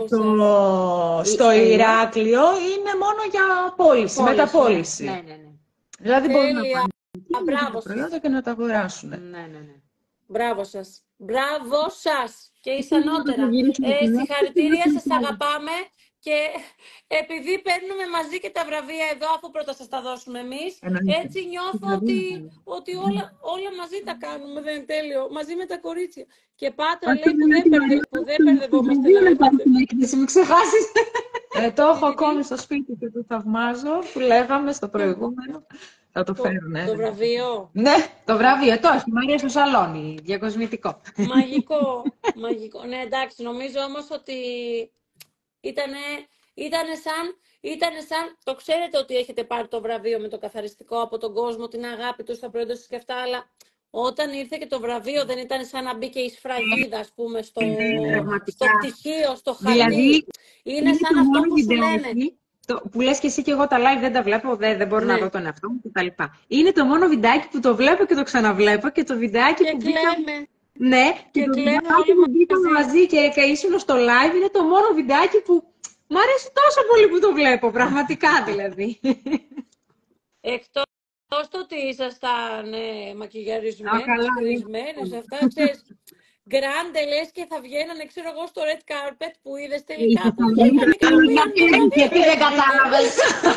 το, στο Ηράκλειο είναι μόνο για πώληση, μεταπώληση. Ναι, ναι, ναι. Δηλαδή μπορούν να πάνε τα προϊόντα και να τα αγοράσουν. Ναι, ναι, ναι. Μπράβο σας. Μπράβο σας. Και ισανότερα. ε, συγχαρητήρια, σας αγαπάμε. Και επειδή παίρνουμε μαζί και τα βραβεία εδώ, αφού πρώτα σας τα δώσουμε εμείς, έτσι νιώθω ότι, ότι όλα, όλα μαζί τα κάνουμε, δεν είναι τέλειο, μαζί με τα κορίτσια. Και Πάτρα λέει που δεν, περδε, που δεν μπερδευόμαστε να λέμε. Μην ξεχάσεις. Ε, το έχω ακόμη στο σπίτι και το θαυμάζω, που λέγαμε στο προηγούμενο. Θα το φέρουν, Το βραβείο. Ναι, το βραβείο, το έχει, Μαρία στο σαλόνι, διακοσμητικό. Μαγικό, μαγικό. Ναι, εντάξει, νομίζω όμως ότι... Ήτανε, ήτανε, σαν, ήτανε σαν, το ξέρετε ότι έχετε πάρει το βραβείο με το καθαριστικό από τον κόσμο, την αγάπη του στα προϊόντα σας και αυτά, αλλά όταν ήρθε και το βραβείο δεν ήταν σαν να μπήκε η σφραγίδα, ας πούμε, στο, στο πτυχίο, στο χαλί. Δηλαδή, είναι, είναι σαν αυτό που σου λένε. Το, που λες και εσύ και εγώ τα live δεν τα βλέπω, δεν, δεν μπορώ ναι. να δω τον εαυτό μου κτλ. Είναι το μόνο βιντεάκι που το βλέπω και το ξαναβλέπω και το βιντεάκι και που κλαίμε. Ναι, και, και το βιντεάκι που μπήκαμε μαζί και ήσουν στο live είναι το μόνο βιντεάκι που μου αρέσει τόσο πολύ που το βλέπω, πραγματικά δηλαδή. Εκτός το ότι ήσασταν ε, μακιγιαρισμένοι, στολισμένοι, αυτά, ξέρεις, γκράντε λες και θα βγαίνανε, ξέρω εγώ, στο red carpet που είδες τελικά. Γιατί δεν κατάλαβες.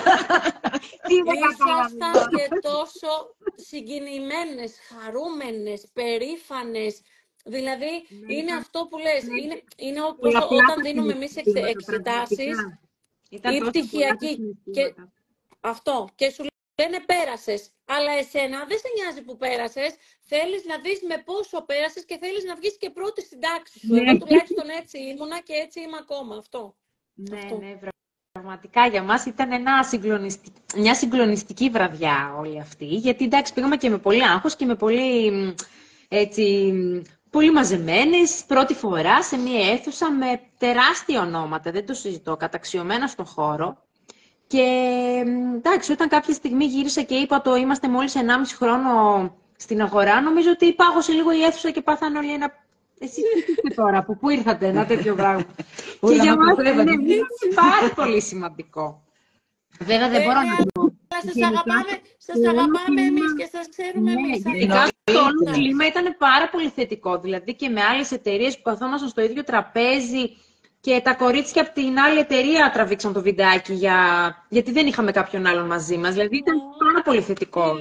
Ήσασταν και τόσο συγκινημένες, χαρούμενες, περήφανες. Δηλαδή, ναι, είναι αυτό που λες. Ναι. Είναι, είναι όπως όταν δίνουμε εμείς εξετάσεις, η πτυχιακή. Και αυτό. Και σου λένε πέρασες, αλλά εσένα δεν σε νοιάζει που πέρασες, θέλεις να δεις με πόσο πέρασες και θέλεις να βγεις και πρώτη στην τάξη σου. Εγώ τουλάχιστον έτσι ήμουνα και έτσι είμαι ακόμα. Αυτό. Ναι, Αυτό. ναι, πραγματικά για μας ήταν ένα συγκλονιστική, μια συγκλονιστική βραδιά όλη αυτή, γιατί εντάξει πήγαμε και με πολύ άγχος και με πολύ, έτσι, πολύ μαζεμένες, πρώτη φορά σε μια αίθουσα με τεράστια ονόματα, δεν το συζητώ, καταξιωμένα στον χώρο. Και εντάξει, όταν κάποια στιγμή γύρισα και είπα το είμαστε μόλις ενάμιση χρόνο στην αγορά, νομίζω ότι πάγωσε λίγο η αίθουσα και πάθανε όλοι ένα... Εσείς τι είστε τώρα, από πού ήρθατε, ένα τέτοιο πράγμα. Και για μας είναι πάρα πολύ σημαντικό. Βέβαια δεν μπορώ να το... Σας αγαπάμε, σας αγαπάμε εμείς και σας ξέρουμε εμείς. Γενικά το όλο κλίμα ήταν πάρα πολύ θετικό. Δηλαδή και με άλλες εταιρείες που καθόμασταν στο ίδιο τραπέζι και τα κορίτσια από την άλλη εταιρεία τραβήξαν το βιντεάκι για... γιατί δεν είχαμε κάποιον άλλον μαζί μας. Δηλαδή ήταν πάρα πολύ θετικό.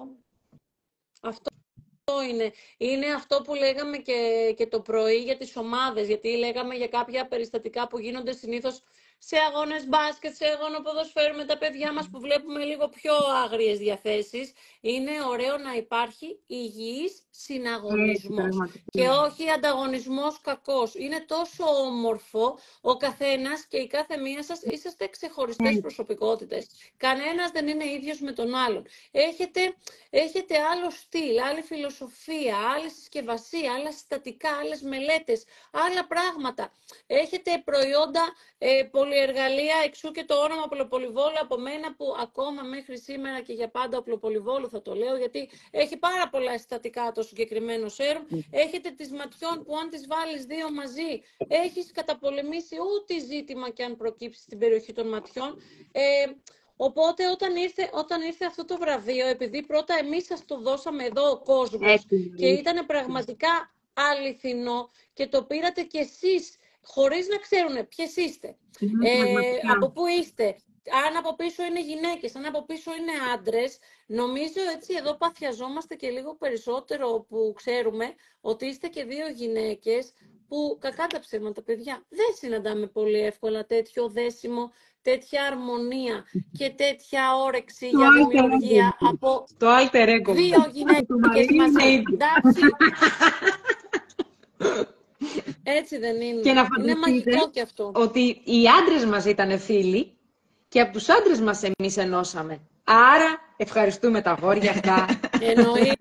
Αυτό. Είναι. είναι αυτό που λέγαμε και, και το πρωί για τις ομάδες, γιατί λέγαμε για κάποια περιστατικά που γίνονται συνήθως σε αγώνες μπάσκετ, σε αγώνα ποδοσφαίρου με τα παιδιά μας που βλέπουμε λίγο πιο άγριες διαθέσεις. Είναι ωραίο να υπάρχει υγιής συναγωνισμός και όχι ανταγωνισμός κακός. Είναι τόσο όμορφο ο καθένας και η κάθε μία σας είσαστε ξεχωριστές προσωπικότητες. Κανένας δεν είναι ίδιος με τον άλλον. Έχετε, έχετε άλλο στυλ, άλλη φιλοσοφία, άλλη συσκευασία, άλλα συστατικά, άλλες μελέτες, άλλα πράγματα. Έχετε προϊόντα ε, πολυεργαλεία, εξού και το όνομα Οπλοπολιβόλου από μένα που ακόμα μέχρι σήμερα και για πάντα Οπλοπολιβόλου θα το λέω, γιατί έχει πάρα πολλά συστατικά το συγκεκριμένο σέρουμ. Έχετε τις ματιών που αν τις βάλεις δύο μαζί έχεις καταπολεμήσει ό,τι ζήτημα και αν προκύψει στην περιοχή των ματιών. Ε, Οπότε όταν ήρθε, όταν ήρθε αυτό το βραβείο, επειδή πρώτα εμείς σας το δώσαμε εδώ ο κόσμος Έτσι. και ήταν πραγματικά αληθινό και το πήρατε κι εσείς χωρίς να ξέρουν ποιες είστε, ε, από πού είστε, αν από πίσω είναι γυναίκες, αν από πίσω είναι άντρες. Νομίζω έτσι εδώ παθιαζόμαστε και λίγο περισσότερο που ξέρουμε ότι είστε και δύο γυναίκες που κακά τα ψέματα παιδιά. Δεν συναντάμε πολύ εύκολα τέτοιο δέσιμο, τέτοια αρμονία και τέτοια όρεξη το για δημιουργία από το δύο γυναίκες μαζί. Εντάξει. Έτσι δεν είναι. Και να είναι μαγικό και αυτό. Ότι οι άντρες μας ήταν φίλοι και από τους άντρες μας εμείς ενώσαμε. Άρα ευχαριστούμε τα αγόρια αυτά. Εννοείται.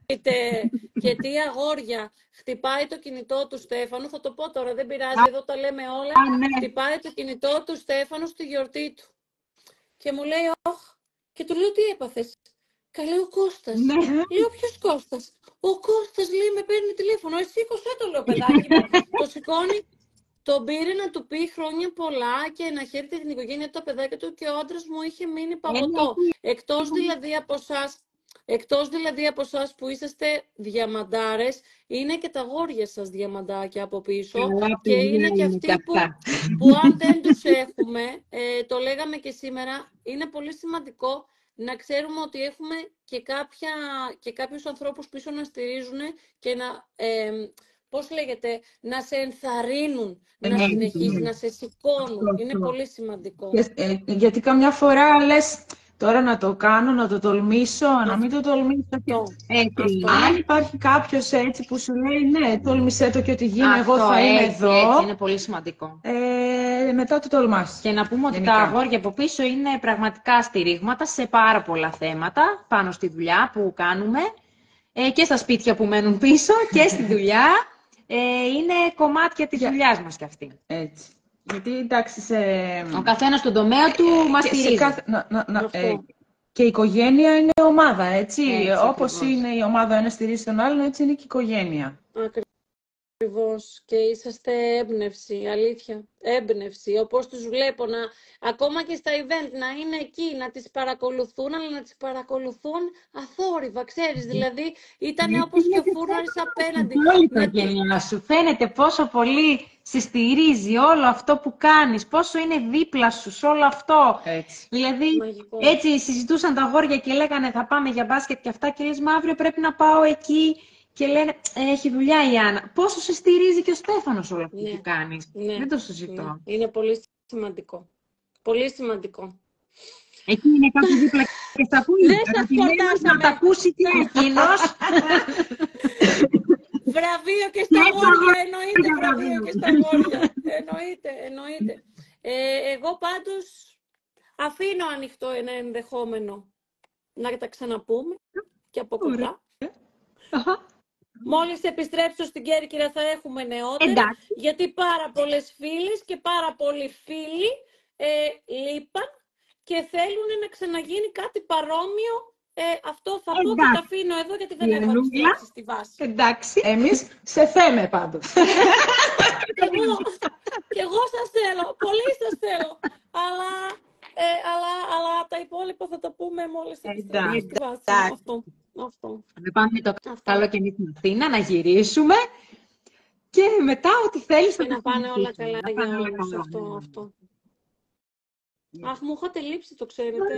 Και τι αγόρια. Χτυπάει το κινητό του Στέφανου, θα το πω τώρα, δεν πειράζει, εδώ τα λέμε όλα. Α, ναι. Χτυπάει το κινητό του Στέφανου στη γιορτή του. Και μου λέει, όχ, και του λέω, τι έπαθες. Καλέ ο Κώστας. Ναι. Λέω, ποιος Κώστας. Ο Κώστας, λέει, με παίρνει τηλέφωνο. Εσύ σήκωσέ το, λέω, παιδάκι μου. Το σηκώνει, τον πήρε να του πει χρόνια πολλά και να χαίρεται την οικογένεια του, τα παιδάκια του, και ο άντρας μου είχε μείνει παγωτό. Εκτός δηλαδή από εσάς. Εκτός δηλαδή από εσάς που είσαστε διαμαντάρες, είναι και τα αγόρια σας διαμαντάκια από πίσω. Καλά, και είναι και αυτοί που, που αν δεν τους έχουμε, ε, το λέγαμε και σήμερα, είναι πολύ σημαντικό να ξέρουμε ότι έχουμε και, κάποια, και κάποιους ανθρώπους πίσω να στηρίζουν και να, ε, πώς λέγεται, να σε ενθαρρύνουν, ε, να συνεχίζεις, να σε σηκώνουν. Είναι πολύ σημαντικό. Ε, γιατί καμιά φορά λες... Τώρα να το κάνω, να το τολμήσω, να μην το τολμήσω. Έτσι. Αν υπάρχει κάποιος έτσι που σου λέει ναι, τόλμησέ το και ό,τι γίνει, εγώ θα είμαι έτσι, εδώ. Έτσι, είναι πολύ σημαντικό. Ε, μετά το τολμάς. Και να πούμε ότι γενικά τα αγόρια από πίσω είναι πραγματικά στηρίγματα σε πάρα πολλά θέματα πάνω στη δουλειά που κάνουμε ε, και στα σπίτια που μένουν πίσω και στη δουλειά. Ε, είναι κομμάτια της δουλειάς δουλειάς μας κι αυτή. Έτσι. Γιατί εντάξει, σε... ο καθένας στον τομέα του μας στηρίζει. Κάθε... Να, να, να, ε, και η οικογένεια είναι ομάδα, έτσι. έτσι Όπως ακριβώς. Είναι η ομάδα ένα στηρίζει τον άλλον, έτσι είναι και η οικογένεια. Ακριβώς. Και είσαστε έμπνευση, αλήθεια. Έμπνευση. Όπως τους βλέπω, να, ακόμα και στα event, να είναι εκεί, να τις παρακολουθούν, αλλά να τις παρακολουθούν αθόρυβα, ξέρεις. Δηλαδή, ήταν όπως και ο φούρναρης απέναντι. Όλη η οικογένεια σου φαίνεται πόσο πολύ σε στηρίζει όλο αυτό που κάνεις, πόσο είναι δίπλα σου σε όλο αυτό. Έτσι. Δηλαδή, μαγικό. Έτσι συζητούσαν τα αγόρια και λέγανε θα πάμε για μπάσκετ και αυτά και λες, μα αύριο πρέπει να πάω εκεί. Και λένε, έχει δουλειά η Άννα. Πόσο σε στηρίζει και ο Στέφανος όλο αυτό ναι. που κάνεις. Ναι. Δεν το συζητώ. Ναι. Είναι πολύ σημαντικό. Πολύ σημαντικό. Εκεί είναι κάποιο δίπλα Και θα πούνε, Δεν σας αγαπημένος να τα ακούσει τι εκείνος. Βραβείο και στα γόρια, εννοείται, βραβείο και στα γόρια. Εννοείται, εννοείται. Ε, εγώ πάντως αφήνω ανοιχτό ένα ενδεχόμενο να τα ξαναπούμε και από κοντά. Μόλις επιστρέψω στην Κέρκυρα θα έχουμε νεότερα, εντάξει. Γιατί πάρα πολλές φίλες και πάρα πολλοί φίλοι ε, λείπαν και θέλουν να ξαναγίνει κάτι παρόμοιο. Ε, αυτό θα πω και το αφήνω εδώ γιατί δεν έχω αντιστρέψει στη βάση. Εντάξει, εμείς σε θέμε πάντως. εγώ, και εγώ σας θέλω, πολύ σας θέλω, αλλά, ε, αλλά, αλλά τα υπόλοιπα θα τα πούμε μόλις επιστρέψει στη βάση. Αυτό. Αυτό. Να πάμε το αυτό. Καλό και εμείς στην Αθήνα, να γυρίσουμε και μετά ό,τι θέλεις και να πάνε όλα καλά για όλους. Αυτό, αυτό. Αχ, μου είχατε λείψει, το ξέρετε.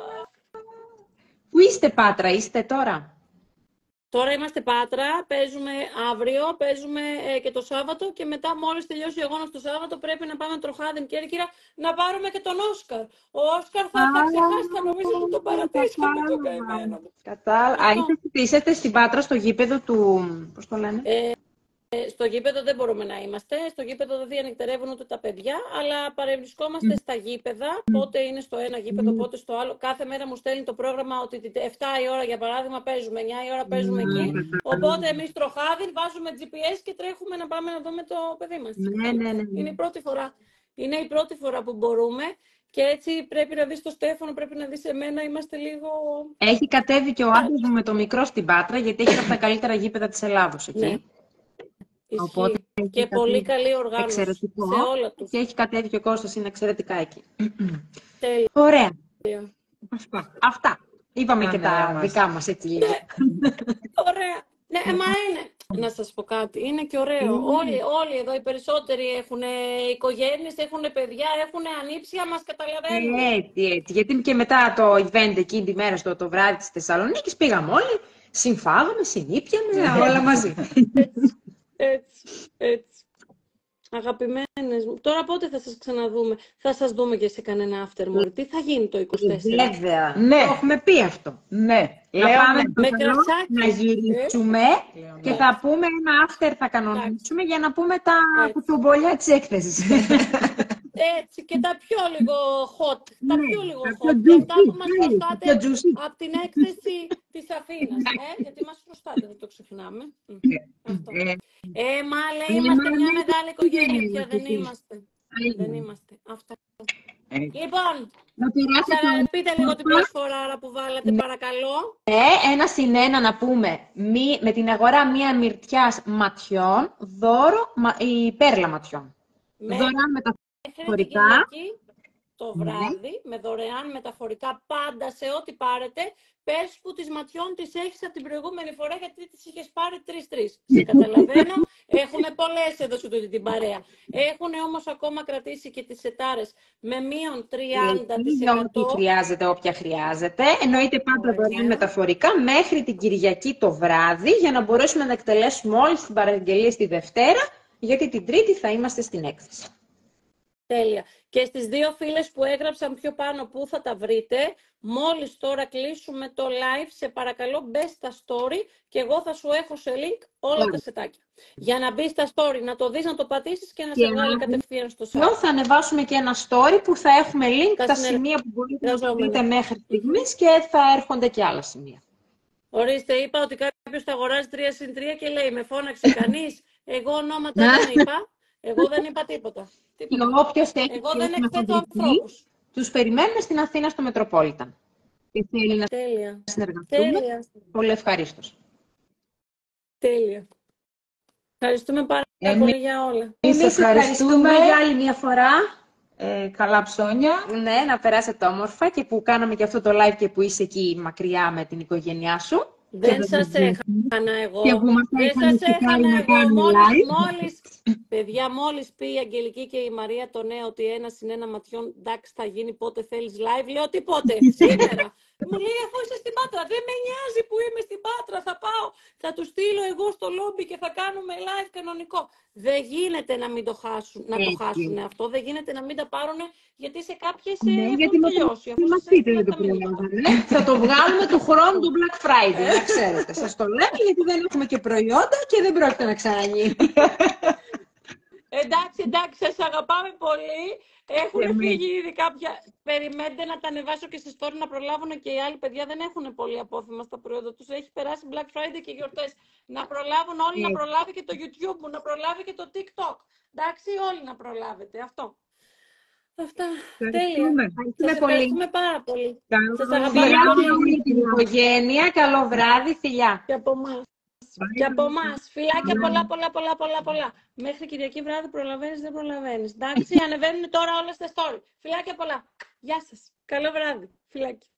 Πού είστε, Πάτρα, είστε τώρα? Τώρα είμαστε Πάτρα, παίζουμε αύριο, παίζουμε ε, και το Σάββατο και μετά μόλις τελειώσει ο αγώνας το Σάββατο πρέπει να πάμε Τροχάδιν Κέρκυρα να πάρουμε και τον Όσκαρ. Ο Όσκαρ θα, θα ξεχάσει, θα νομίζω ότι τον παρατήσαμε τον καημένο. Κατάλαβα. Α, είσαστε στην Πάτρα στο γήπεδο του, πώς το λένε? Ε, Στο γήπεδο δεν μπορούμε να είμαστε. Στο γήπεδο δεν διανυκτερεύουν ούτε τα παιδιά, αλλά παρευρισκόμαστε mm. στα γήπεδα. Mm. Πότε είναι στο ένα γήπεδο, mm. πότε στο άλλο. Κάθε μέρα μου στέλνει το πρόγραμμα ότι εφτά η ώρα για παράδειγμα παίζουμε, εννιά η ώρα παίζουμε mm. εκεί. Οπότε εμείς Τροχάδιν βάζουμε τζι πι ες και τρέχουμε να πάμε να δούμε το παιδί μας. Ναι, ναι, ναι. Είναι η πρώτη φορά. Είναι η πρώτη φορά που μπορούμε. Και έτσι πρέπει να δεις το Στέφανο, πρέπει να δεις εμένα, είμαστε λίγο... Έχει κατέβει και ο άντρας μου με το μικρό στην Πάτρα, γιατί έχει από τα καλύτερα γήπεδα της Ελλάδος εκεί. Ναι. Οπότε και πολύ καλή οργάνωση εξαιρετικό. Σε όλα τους. Και έχει κατέβει και ο Κώστας, είναι εξαιρετικά εκεί. Τέλεια. Ωραία. Αυτά. Αυτά. Είπαμε Α, και ναι, τα μας. δικά μας έτσι λίγο. Ωραία. Ναι, μα είναι. Να σας πω κάτι. Είναι και ωραίο. Mm. Όλοι, όλοι εδώ οι περισσότεροι έχουν οικογένειες, έχουν παιδιά, έχουν ανήψια, μας καταλαβαίνουν. Έτσι, έτσι. Γιατί και μετά το event εκείνη τη μέρα στο το βράδυ της Θεσσαλονίκης πήγαμε όλοι, συμφάγαμε, συνήπιαμε, όλα μαζί. Έτσι, έτσι, έτσι. Αγαπημένες μου. Τώρα πότε θα σας ξαναδούμε? Θα σας δούμε και σε κανένα after μωρή. Τι θα γίνει το είκοσι τέσσερα? Βέβαια. Ναι. Το έχουμε πει αυτό. Ναι. Να πάμε με κρασάκι, να γυρίσουμε ε? και θα πούμε ένα after, θα κανονίσουμε για να πούμε τα κουτουμπολιά της έκθεσης. Έτσι, και τα πιο λίγο hot. Τα πιο λίγο hot. Αυτά που μας χρωστάτε από την έκθεση της Αθήνας. Ε? Γιατί μας χρωστάτε, δεν το ξεχνάμε. Αυτό. Ε, μα λέει, είμαστε μια μεγάλη οικογένεια πια, δεν είμαστε. Δεν είμαστε. Αυτό. Λοιπόν, πείτε λίγο την προσφορά που βάλατε, παρακαλώ. Ε, ένα συν ένα να πούμε, με την αγορά μία μυρτιάς ματιών, δώρο η πέρλα ματιών. Δωρεάν μεταφορικά. Το βράδυ, ναι. με δωρεάν μεταφορικά πάντα σε ό,τι πάρετε. Πες που τις ματιών τις έχεις από την προηγούμενη φορά, γιατί τις είχες πάρει τρεις-τρεις. Σε καταλαβαίνω. Έχουμε πολλές εδώ σου τούτη την παρέα. Έχουν όμως ακόμα κρατήσει και τις σετάρες με μείον τριάντα τοις εκατό. Ό,τι χρειάζεται, όποια χρειάζεται. Εννοείται πάντα δωρεάν μεταφορικά μέχρι την Κυριακή το βράδυ, για να μπορέσουμε να εκτελέσουμε όλες τις παραγγελίες τη Δευτέρα, γιατί την Τρίτη θα είμαστε στην έκθεση. Τέλεια. Και στις δύο φίλες που έγραψαν πιο πάνω που θα τα βρείτε, μόλις τώρα κλείσουμε το live, σε παρακαλώ μπες στα story και εγώ θα σου έχω σε link όλα yeah. τα σετάκια. Για να μπεις στα story, να το δεις, να το πατήσεις και να yeah. σε βγάλει κατευθείαν στο site. Θα ανεβάσουμε και ένα story που θα έχουμε link τα, τα συνε... σημεία που μπορείτε να το δείτε μέχρι στιγμής και θα έρχονται και άλλα σημεία. Ορίστε, είπα ότι κάποιος θα αγοράζει τρία συν τρία και λέει, με φώναξε κανείς, εγώ ονόματα δεν είπα. Εγώ δεν είπα τίποτα. τίποτα. Όποιος έχει Εγώ δεν εκθέτω ανθρώπους. Τους περιμένουμε στην Αθήνα στο Μετροπόλιταν. Και θέλει να Τέλεια. συνεργαστούμε. Τέλεια. Πολύ ευχαρίστως. Τέλεια. Ευχαριστούμε πάρα Εμείς... πολύ για όλα. Εμείς σας ευχαριστούμε για άλλη μια φορά. Ε, καλά ψώνια. Ναι, να περάσετε όμορφα και που κάναμε και αυτό το live και που είσαι εκεί μακριά με την οικογένειά σου. Δεν σας έχανα εγώ. Και που μας Δεν έκανε σας και έχανα πάλι να εγώ. κάνουμε Μόλις, live. μόλις, παιδιά, μόλις πει η Αγγελική και η Μαρία το νέο ότι ένα συν ένα ματιών, εντάξει, θα γίνει πότε θέλεις live. Λέω τι πότε, σήμερα. Μου λέει αφού είσαι στην Πάτρα. Δεν με νοιάζει που είμαι στην Πάτρα. Θα πάω, θα του στείλω εγώ στο λόμπι και θα κάνουμε live κανονικό. Δεν γίνεται να μην το χάσουν, να το χάσουν αυτό. Δεν γίνεται να μην τα πάρουν γιατί σε κάποιες Ναι, έχουν γιατί μας τελειώσει. Αφού μας σας πείτε έρθουν δεν το τα μηνύματα. προλάβαμε. Θα το βγάλουμε του χρόνου του Black Friday, να ξέρετε. Σας το λέμε γιατί δεν έχουμε και προϊόντα και δεν πρόκειται να ξαναγίνει. Εντάξει, εντάξει, σας αγαπάμε πολύ. Έχουν Και εμείς. φύγει ήδη κάποια. Περιμένετε να τα ανεβάσω και στις story να προλάβουν και οι άλλοι παιδιά δεν έχουν πολύ απόθυμα στα προϊόντα τους. Έχει περάσει Black Friday και γιορτές. Να προλάβουν όλοι, να προλάβει και το YouTube μου, να προλάβει και το TikTok. Εντάξει, όλοι να προλάβετε. Αυτό. Αυτά. Τέλεια. Ευχαριστούμε. Σας ευχαριστούμε πάρα πολύ. Σας Φιλιά αγαπάμε σε όλη την οικογένεια. Καλό βράδυ. Φιλιά. και από εμάς. Και από εμάς. Φιλάκια πολλά, πολλά, πολλά, πολλά, πολλά. Μέχρι Κυριακή βράδυ προλαβαίνεις, δεν προλαβαίνεις. Εντάξει, ανεβαίνουν τώρα όλα στα story. Φιλάκια πολλά. Γεια σας. Καλό βράδυ. Φιλάκια.